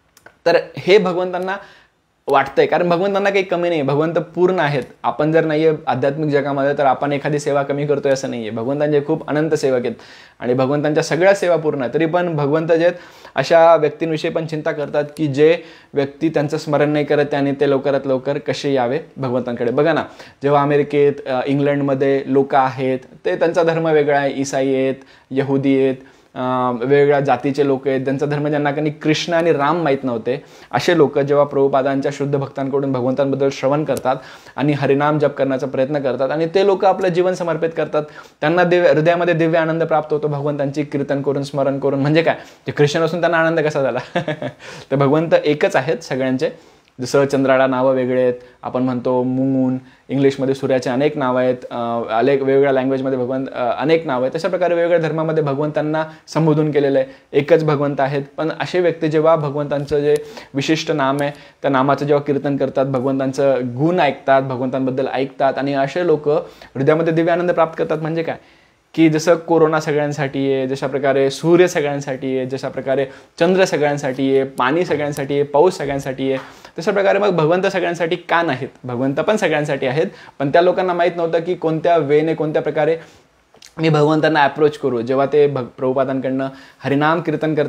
तर हे भगवंतांना वाटतंय, कारण भगवंतांना काही कमी नाही, भगवंत पूर्ण आहेत. आपण जर नाहीये आध्यात्मिक जगामध्ये तर आपण एखादी सेवा कमी करतोय असं नाहीये. भगवंतांचे खूप अनंत सेवक आहेत आणि भगवंतांच्या सगळ्या सेवा पूर्ण आहेत. तरी पण भगवंत जे अशा व्यक्तींविषयी पण चिंता करतात की जे व्यक्ती त्यांचं स्मरण नाही करत त्याने ते लवकरात लवकर कसे यावे भगवंतांकडे. बघा ना, जेव्हा अमेरिकेत, इंग्लंडमध्ये लोक आहेत, ते त्यांचा धर्म वेगळा आहे, ईसाई आहेत, यहुदी आहेत, वेगवेगळ्या जातीचे लोक आहेत, त्यांचा धर्म ज्यांना काही कृष्ण आणि राम माहीत नव्हते, असे लोक जेव्हा प्रभुपादांच्या शुद्ध भक्तांकडून भगवंतांबद्दल श्रवण करतात आणि हरिनाम जप करण्याचा प्रयत्न करतात आणि ते लोक आपलं जीवन समर्पित करतात, त्यांना हृदयामध्ये दिव्य आनंद प्राप्त होतो भगवंतांची कीर्तन करून, स्मरण करून. म्हणजे काय, ते कृष्ण असून त्यांना आनंद कसा झाला? तर भगवंत एकच आहेत सगळ्यांचे. जसं चंद्राला नावं वेगळे आहेत, आपण म्हणतो मून, इंग्लिशमध्ये सूर्याचे अनेक नावं आहेत, वेगवेगळ्या लँग्वेजमध्ये भगवंत अनेक नावं आहेत. तशा प्रकारे वेगवेगळ्या धर्मामध्ये भगवंतांना संबोधून केलेलं आहे. एकच भगवंत आहेत. पण असे व्यक्ती जेव्हा भगवंतांचं जे विशिष्ट नाम आहे त्या नामाचं जेव्हा कीर्तन करतात, भगवंतांचं गुण ऐकतात, भगवंतांबद्दल ऐकतात आणि असे लोक हृदयामध्ये दिव्य आनंद प्राप्त करतात. म्हणजे काय की जसं कोरोना सगळ्यांसाठी आहे, जशा प्रकारे सूर्य सगळ्यांसाठी आहे, जशा प्रकारे चंद्र सगळ्यांसाठी आहे, पाणी सगळ्यांसाठी आहे, पाऊस सगळ्यांसाठी आहे, तशा प्रकारे मग भगवंत सगळ्यांसाठी का नाहीत? भगवंत पण सगळ्यांसाठी आहेत. पण त्या लोकांना माहीत नव्हतं की कोणत्या वेने, कोणत्या प्रकारे मी भगवंतांना अप्रोच करू. जेव्हा ते प्रभुपादांकडनं हरिनाम कीर्तन करतात,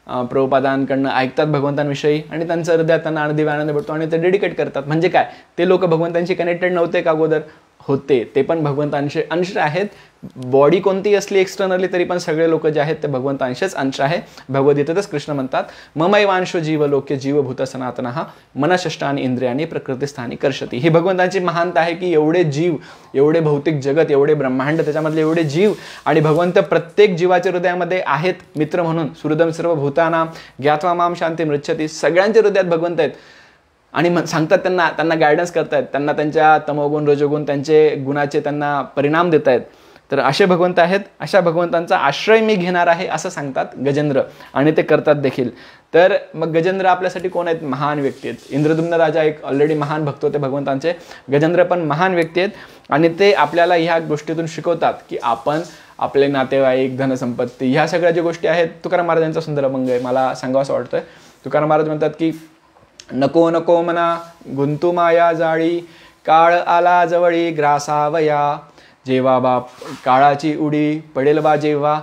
प्रभुपादांकडनं ऐकतात भगवंतांविषयी आणि त्यांचं हृदयात त्यांना दिव्य आनंद भेटतो आणि ते डेडिकेट करतात. म्हणजे काय, ते लोक भगवंतांशी कनेक्टेड नव्हते का अगोदर? होते, ते पण भगवंतांचे अंश आहेत. बॉडी कोणती असली एक्सटर्नली तरी पण सगळे लोक जे आहेत ते भगवंतांशेच अंश आहे. भगवद्गीतेतच कृष्ण म्हणतात, ममैवांशो जीवलोके जीवभूत सनातनः मनःषष्ठानि इंद्रियाणि प्रकृतिस्थानी कर्षति. ही भगवंतांची महानता आहे की एवढे जीव, एवढे भौतिक जगत, एवढे ब्रह्मांड, त्याच्यामधले एवढे जीव आणि भगवंत प्रत्येक जीवाच्या हृदयामध्ये आहेत मित्र म्हणून. सुहृदं सर्व भूतानां ज्ञात्वा मां शांतिं मृच्छति. सगळ्यांच्या हृदयात भगवंत आहेत आणि सांगतात त्यांना गायडन्स करतायत, त्यांना त्यांच्या तमोगुण रजोगुण त्यांचे गुणाचे त्यांना परिणाम देत आहेत. तर असे भगवंत आहेत. अशा भगवंतांचा आश्रय मी घेणार आहे असं सांगतात गजेंद्र आणि ते करतात देखील. तर मग गजेंद्र आपल्यासाठी कोण आहेत? महान व्यक्ती आहेत. इंद्रद्युम्न राजा एक ऑलरेडी महान भक्त होते भगवंतांचे. गजेंद्र पण महान व्यक्ती आहेत आणि ते आपल्याला ह्या गोष्टीतून शिकवतात की आपण आपले नातेवाईक, धनसंपत्ती, ह्या सगळ्या ज्या गोष्टी आहेत. तुकाराम महाराजांचा सुंदर अभंग आहे, मला सांगावं असं वाटतंय. तुकाराम महाराज म्हणतात की नको नको मना गुंतू माया जाळी, काळ आला जवळी ग्रासावया, जेव्हा बाप काळाची उडी पडेल बा जेव्हा,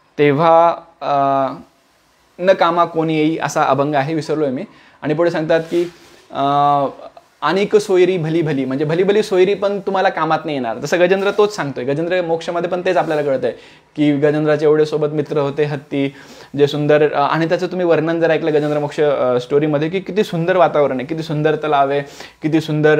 तेव्हा न कामा कोणी येई, असा अभंग आहे, विसरलोय मी. आणि पुढे सांगतात की अनेक सोयरी भली भली, म्हणजे भली भली सोयरी पण तुम्हाला कामात नाही येणार. जसं गजेंद्र तोच सांगतोय. गजेंद्र मोक्षामध्ये पण तेच आपल्याला कळतंय की गजेंद्राचे एवढे सोबत मित्र होते, हत्ती, जे सुंदर. आणि त्याचं तुम्ही वर्णन जर ऐकलं गजेंद्र मोक्ष स्टोरीमध्ये की किती सुंदर वातावरण आहे, किती सुंदर तलाव आहे, किती सुंदर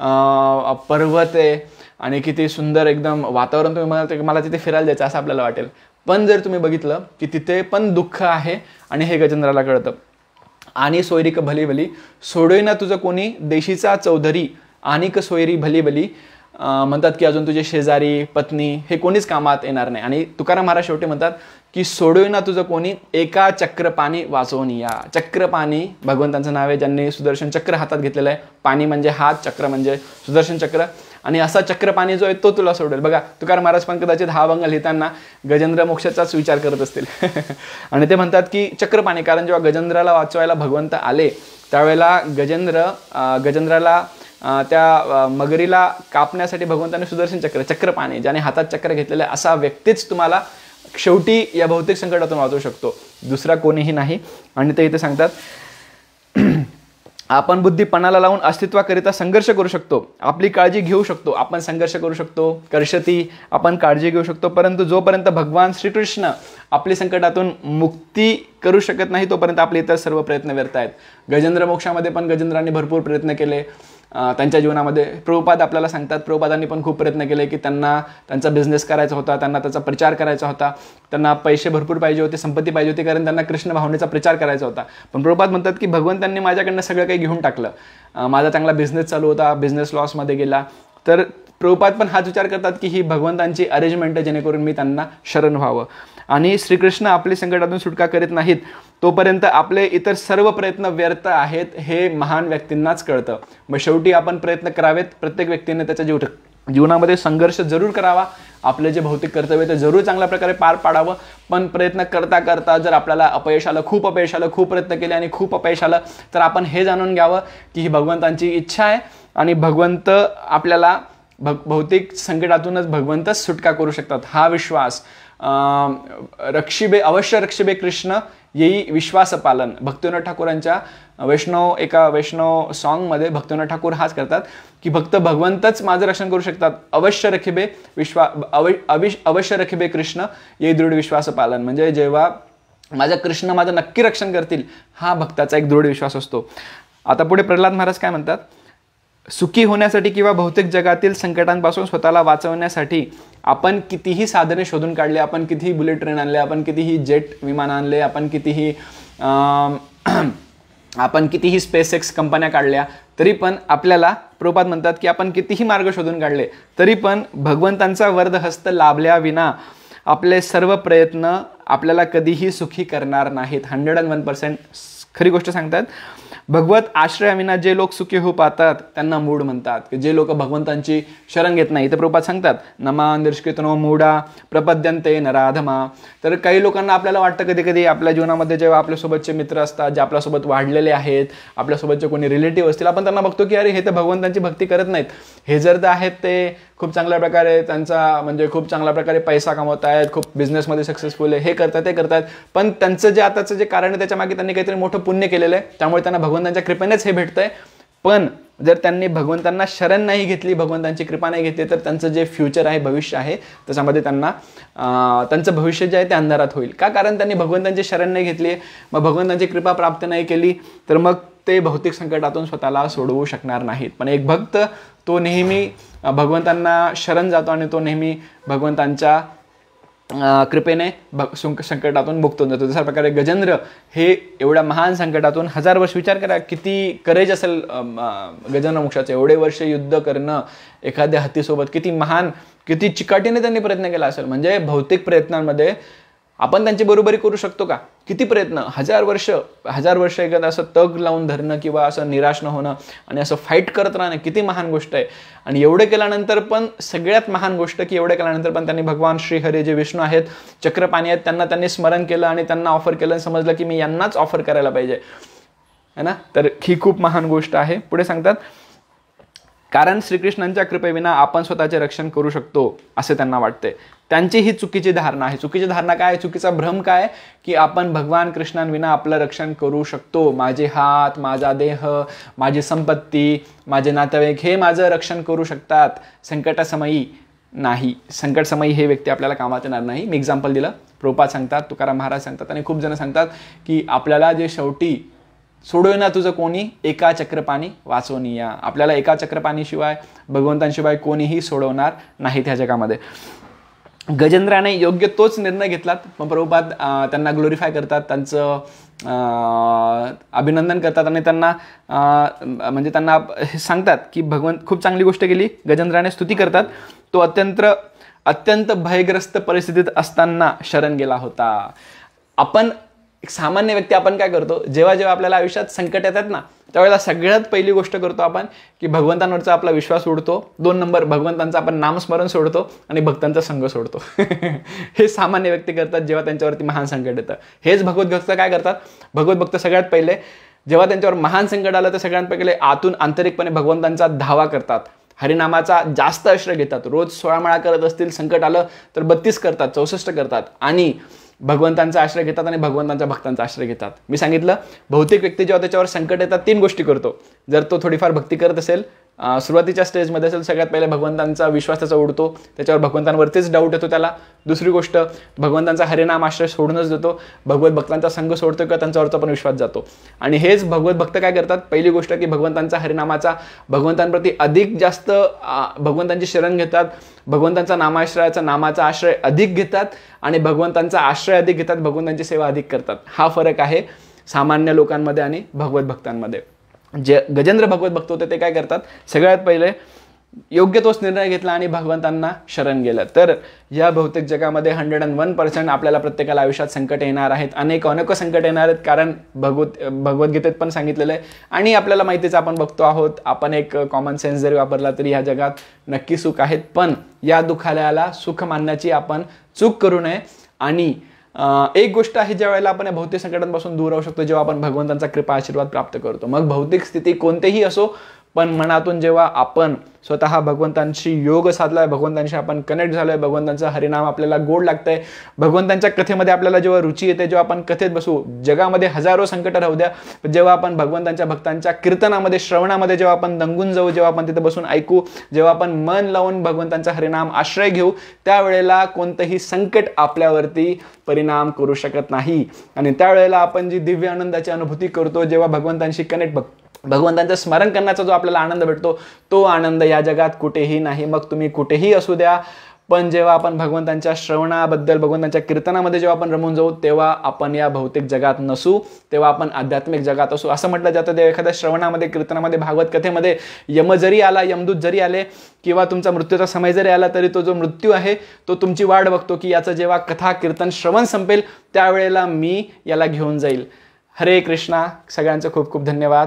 पर्वत आहे आणि किती सुंदर एकदम वातावरण. तुम्ही म्हणाल मला तिथे फिरायला जायचं असं आपल्याला वाटेल, पण जर तुम्ही बघितलं की तिथे पण दुःख आहे आणि हे गजेंद्राला कळतं. आणि सोयरीक भली भली सोडोय ना तुझं कोणी, देशीचा चौधरी आणिक सोयरी भली भली. म्हणतात की अजून तुझे शेजारी, पत्नी हे कोणीच कामात येणार नाही. आणि तुकाराम महाराज शेवटी म्हणतात की सोडोय ना तुझं कोणी, एका चक्रपाणी वाचवून या. चक्रपाणी भगवंतांचं नाव आहे, ज्यांनी सुदर्शन चक्र हातात घेतलेलं आहे. पाणी म्हणजे हात, चक्र म्हणजे सुदर्शन चक्र. आणि असा चक्रपाणी जो आहे तो तुला सोडेल. बघा, तुकाराम महाराज पण कदाचित हा अभंग लिहिताना गजेंद्र मोक्षाचाच विचार करत असतील. आणि ते म्हणतात की चक्रपाणी, कारण जेव्हा गजेंद्राला वाचवायला भगवंत आले त्यावेळेला गजेंद्राला त्या मगरीला कापण्यासाठी भगवंताने सुदर्शन चक्रपाणी, ज्याने हातात चक्र घेतलेलं आहे, असा व्यक्तीच तुम्हाला शेवटी या भौतिक संकटातून वाचवू शकतो, दुसरा कोणीही नाही. आणि ते इथे सांगतात आपण बुद्धी पणाला लावून अस्तित्वाकरिता संघर्ष करू शकतो, आपली काळजी घेऊ शकतो, आपण संघर्ष करू शकतो, कर्षती आपण काळजी घेऊ शकतो, परंतु जोपर्यंत भगवान श्रीकृष्ण आपली संकटातून मुक्ती करू शकत नाही तोपर्यंत आपले इतर सर्व प्रयत्न व्यर्थ आहेत. गजेंद्र मोक्षामध्ये पण गजेंद्रांनी भरपूर प्रयत्न केले त्यांच्या जीवनामध्ये. प्रभुपाद आपल्याला सांगतात प्रभुपादांनी पण खूप प्रयत्न केले की त्यांना त्यांचा बिझनेस करायचा होता, त्यांना त्याचा प्रचार करायचा होता, त्यांना पैसे भरपूर पाहिजे होते, संपत्ती पाहिजे होती, कारण त्यांना कृष्ण भावनेचा प्रचार करायचा होता. पण प्रभुपाद म्हणतात की भगवंतांनी माझ्याकडनं सगळं काही घेऊन टाकलं. माझा चांगला बिझनेस चालू होता, बिझनेस लॉसमध्ये गेला. तर प्रभुपाद पण हाच विचार करतात की ही भगवंतांची अरेंजमेंट आहे जेणेकरून मी त्यांना शरण व्हावं. आणि श्रीकृष्ण आपली संकटातून सुटका करीत नाहीत तोपर्यंत आपले इतर सर्व प्रयत्न व्यर्थ आहेत हे महान व्यक्तींनाच कळतं. मग शेवटी आपण प्रयत्न करावेत. प्रत्येक व्यक्तीने त्याच्या जीवनामध्ये संघर्ष जरूर करावा. आपले जे भौतिक कर्तव्य ते जरूर चांगल्या प्रकारे पार पाडावं. पण प्रयत्न करता करता जर आपल्याला अपयश आलं, खूप अपयश आलं, खूप प्रयत्न केले आणि खूप अपयश आलं, तर आपण हे जाणून घ्यावं की ही भगवंतांची इच्छा आहे आणि भगवंत आपल्याला भौतिक संकटातूनच भगवंतच सुटका करू शकतात. हा विश्वास रक्षिबे अवश्य रक्षिबे कृष्ण येई विश्वास पालन. भक्तिविनोद ठाकूरांच्या एका वैष्णव सॉन्गमध्ये भक्तिविनोद ठाकूर हाच करतात की फक्त भगवंतच माझं रक्षण करू शकतात. अवश्य रखिबे कृष्ण येई दृढ विश्वास पालन. म्हणजे जेव्हा माझा कृष्ण माझं नक्की रक्षण करतील, हा भक्ताचा एक दृढ विश्वास असतो. आता पुढे प्रल्हाद महाराज काय म्हणतात, सुखी होण्यासाठी किंवा भौतिक जगातील संकटांपासून स्वतःला वाचवण्यासाठी आपण कितीही साधने शोधून काढले, आपण कितीही बुलेट ट्रेन आणले, आपण कितीही जेट विमान आणले, आपण कितीही स्पेसएक्स कंपन्या काढल्या, तरी पण आपल्याला प्रभुपाद म्हणतात की आपण कितीही मार्ग शोधून काढले तरी पण भगवंतांचा वरदहस्त लाभल्याविना आपले सर्व प्रयत्न आपल्याला कधीही सुखी करणार नाहीत. 101% खरी गोष्ट सांगतात. भगवत आश्रयाविना जे लोक सुखी होऊ पाहतात त्यांना मूढ म्हणतात. की जे लोक भगवंतांची शरण घेत नाही, तर प्रभुपाद सांगतात नमा निष्कृतनो मूढा प्रपद्यन्ते नराधमा. तर काही लोकांना आपल्याला वाटतं कधी कधी आपल्या जीवनामध्ये जेव्हा आपल्यासोबतचे मित्र असतात, जे आपल्यासोबत वाढलेले आहेत, आपल्यासोबतचे कोणी रिलेटिव्ह असतील, आपण त्यांना बघतो की अरे हे तर भगवंतांची भक्ती करत नाहीत, हे जर आहेत ते खूप चांगल्या प्रकारे त्यांचा म्हणजे खूप चांगल्या प्रकारे पैसा कमवत आहेत, खूप बिझनेसमध्ये सक्सेसफुल आहे, हे करतात ते करतात, पण त्यांचं जे आताचं जे कारण आहे त्याच्यामागे त्यांनी काहीतरी मोठं पुण्य केलेलं आहे, त्यामुळे त्यांना भगवंतांच्या कृपेनेच हे भेटतंय. पण जर त्यांनी भगवंतांना शरण नाही घेतली, भगवंतांची कृपा नाही घेतली, तर त्यांचं जे फ्युचर आहे, भविष्य आहे, त्याच्यामध्ये त्यांना त्यांचं भविष्य जे आहे ते अंधारात होईल. का? कारण त्यांनी भगवंतांची शरण नाही घेतली, मग भगवंतांची कृपा प्राप्त नाही केली, तर मग ते भौतिक संकटातून स्वतःला सोडवू शकणार नाहीत. पण एक भक्त तो नेहमी भगवंतांना शरण जातो आणि तो नेहमी भगवंतांच्या कृपेने संकटातून मुक्त होऊन जातो. जशा प्रकारे गजेंद्र हे एवढ्या महान संकटातून 1000 वर्ष, विचार करा किती करेज असेल गजेंद्र मोक्षाचं, एवढे वर्ष युद्ध करणं एखाद्या हत्तीसोबत, किती महान, किती चिकाटीने त्यांनी प्रयत्न केला असेल. म्हणजे भौतिक प्रयत्नांमध्ये आपण त्यांची बरोबरी करू शकतो का? किती प्रयत्न, 1000 वर्ष एखादं असं तग लावून धरणं किंवा असं निराश न होणं आणि असं फाईट करत राहणं किती महान गोष्ट आहे. आणि एवढे केल्यानंतर पण सगळ्यात महान गोष्ट की एवढे केल्यानंतर पण त्यांनी भगवान श्रीहरी जे विष्णू आहेत, चक्रपाणी आहेत, त्यांनी स्मरण केलं आणि त्यांना ऑफर केलं आणि समजलं की मी यांनाच ऑफर करायला पाहिजे, है ना. तर ही खूप महान गोष्ट आहे. पुढे सांगतात, कारण श्रीकृष्णांच्या कृपेविना आपण स्वतःचे रक्षण करू शकतो असे त्यांना वाटते. त्यांची ही चुकीची धारणा आहे. चुकीची धारणा काय? चुकीचा भ्रम काय? की आपण भगवान कृष्णांविना आपलं रक्षण करू शकतो. माझे हात, माझा देह, माझी संपत्ती, माझे नातेवाईक हे माझं रक्षण करू शकतात. संकटासमयी नाही. संकटसमयी हे व्यक्ती आपल्याला कामात येणार नाही. मी एक्झाम्पल दिलं, प्रभुपाद सांगतात, तुकाराम महाराज सांगतात आणि खूप जण सांगतात की आपल्याला जे शेवटी सोडवना तुझं कोणी, एका चक्रपाणी वाचवणीया. आपल्याला एका चक्रपाणीशिवाय, भगवंतांशिवाय कोणीही सोडवणार नाही त्या जगामध्ये. गजेंद्राने योग्य तोच निर्णय घेतलात. पण प्रभुपाद त्यांना ग्लोरिफाय करतात, त्यांचं अभिनंदन करतात आणि त्यांना म्हणजे त्यांना हे सांगतात की भगवंत खूप चांगली गोष्ट केली. गजेंद्राने स्तुती करतात, तो अत्यंत भयग्रस्त परिस्थितीत असताना शरण गेला होता. आपण एक सामान्य व्यक्ती आपण काय करतो, जेव्हा जेव्हा आपल्याला आयुष्यात संकट येतात ना, त्यावेळेला सगळ्यात पहिली गोष्ट करतो आपण की भगवंतांवरचा आपला विश्वास सोडतो. 2 नंबर, भगवंतांचं आपण नामस्मरण सोडतो आणि भक्तांचा संघ सोडतो. हे सामान्य व्यक्ती करतात जेव्हा त्यांच्यावरती महान संकट येतं. हेच भगवत भक्त काय करतात? भगवत भक्त सगळ्यात पहिले जेव्हा त्यांच्यावर महान संकट आलं तर सगळ्यात पहिले आतून आंतरिकपणे भगवंतांचा धावा करतात, हरिनामाचा जास्त आश्रय घेतात. रोज 16 माळा करत असतील, संकट आलं तर 32 करतात, 64 करतात आणि भगवंतांचा आश्रय घेतात आणि भगवंतांच्या भक्तांचा आश्रय घेतात. मी सांगितलं, भौतिक व्यक्ती जेव्हा त्याच्यावर संकट येतात 3 गोष्टी करतो. जर तो थोडीफार भक्ती करत असेल, सुरुवातीच्या स्टेजमध्ये असेल, सगळ्यात पहिले भगवंतांचा विश्वास त्याचा उडतो, त्याच्यावर भगवंतांवरतीच डाऊट येतो त्याला. दुसरी गोष्ट, भगवंतांचा हरिनाम आश्रय सोडूनच देतो, भगवत भक्तांचा संघ सोडतो किंवा त्यांच्यावरचा पण विश्वास जातो. आणि हेच भगवत भक्त काय करतात? पहिली गोष्ट की भगवंतांचा हरिनामाचा, भगवंतांप्रती अधिक जास्त भगवंतांची शरण घेतात, भगवंतांचा नामाचा आश्रय अधिक घेतात आणि भगवंतांचा आश्रय अधिक घेतात, भगवंतांची सेवा अधिक करतात. हा फरक आहे सामान्य लोकांमध्ये आणि भगवत भक्तांमध्ये. जे गजेंद्र भगवत भक्त होते ते काय करतात? सगळ्यात पहिले योग्य तोच निर्णय घेतला आणि भगवंतांना शरण गेलं. तर या भौतिक जगामध्ये 101% आपल्याला प्रत्येकाला आयुष्यात संकट येणार आहेत, अनेक संकट येणार आहेत. कारण भगवद्गीतेत पण सांगितलेलं आहे आणि आपल्याला माहितीच, आपण बघतो आहोत. आपण एक कॉमन सेन्स जरी वापरला तरी ह्या जगात नक्की सुख आहेत, पण या दुःखालयाला सुख मानण्याची आपण चूक करू नये. आणि एक गोष्ट आहे, ज्या वेळेला आपण या भौतिक संकटांपासून दूर राहू शकतो जेव्हा आपण भगवंतांचा कृपा आशीर्वाद प्राप्त करतो. मग भौतिक स्थिती कोणतेही असो, पण मनातून जेव्हा आपण स्वतः भगवंतांशी योग साधलाय, भगवंतांशी आपण कनेक्ट झालोय, भगवंतांचं हरिनाम आपल्याला गोड लागतंय, भगवंतांच्या कथेमध्ये आपल्याला जेव्हा रुची येते, जेव्हा आपण कथेत बसू, जगामध्ये हजारो संकट राहू द्या, जेव्हा आपण भगवंतांच्या भक्तांच्या कीर्तनामध्ये, श्रवणामध्ये जेव्हा आपण दंगून जाऊ, जेव्हा आपण तिथे बसून ऐकू, जेव्हा आपण मन लावून भगवंतांचा हरिनाम आश्रय घेऊ, त्यावेळेला कोणतंही संकट आपल्यावरती परिणाम करू शकत नाही. आणि त्यावेळेला आपण जी दिव्य आनंदाची अनुभूती करतो, जेव्हा भगवंतांशी कनेक्ट, भगवंतांचं स्मरण करण्याचा जो आपल्याला आनंद भेटतो, तो आनंद या जगात कुठेही नाही. मग तुम्ही कुठेही असू द्या, पण जेव्हा आपण भगवंतांच्या श्रवणाबद्दल, भगवंतांच्या कीर्तनामध्ये जेव्हा आपण रमून जाऊ, तेव्हा आपण या भौतिक जगात नसू, तेव्हा आपण आध्यात्मिक जगात असू. असं म्हटलं जातं, तेव्हा एखाद्या श्रवणामध्ये, कीर्तनामध्ये, भागवत कथेमध्ये यम जरी आला, यमदूत जरी आले किंवा तुमचा मृत्यूचा समय जरी आला, तरी तो जो मृत्यू आहे तो तुमची वाट बघतो की याचं जेव्हा कथा, कीर्तन, श्रवण संपेल त्यावेळेला मी याला घेऊन जाईल. हरे कृष्णा. सगळ्यांचं खूप खूप धन्यवाद.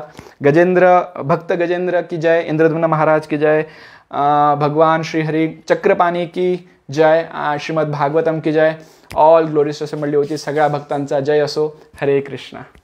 भक्त गजेंद्र की जय, इंद्रद्युम्न महाराज की जय, भगवान श्री हरि चक्रपाणी की जय, श्रीमद भागवतम की जय. ऑल ग्लोरीज असेंबली होती, सगळ्या भक्तांचा जय असो. हरे कृष्णा.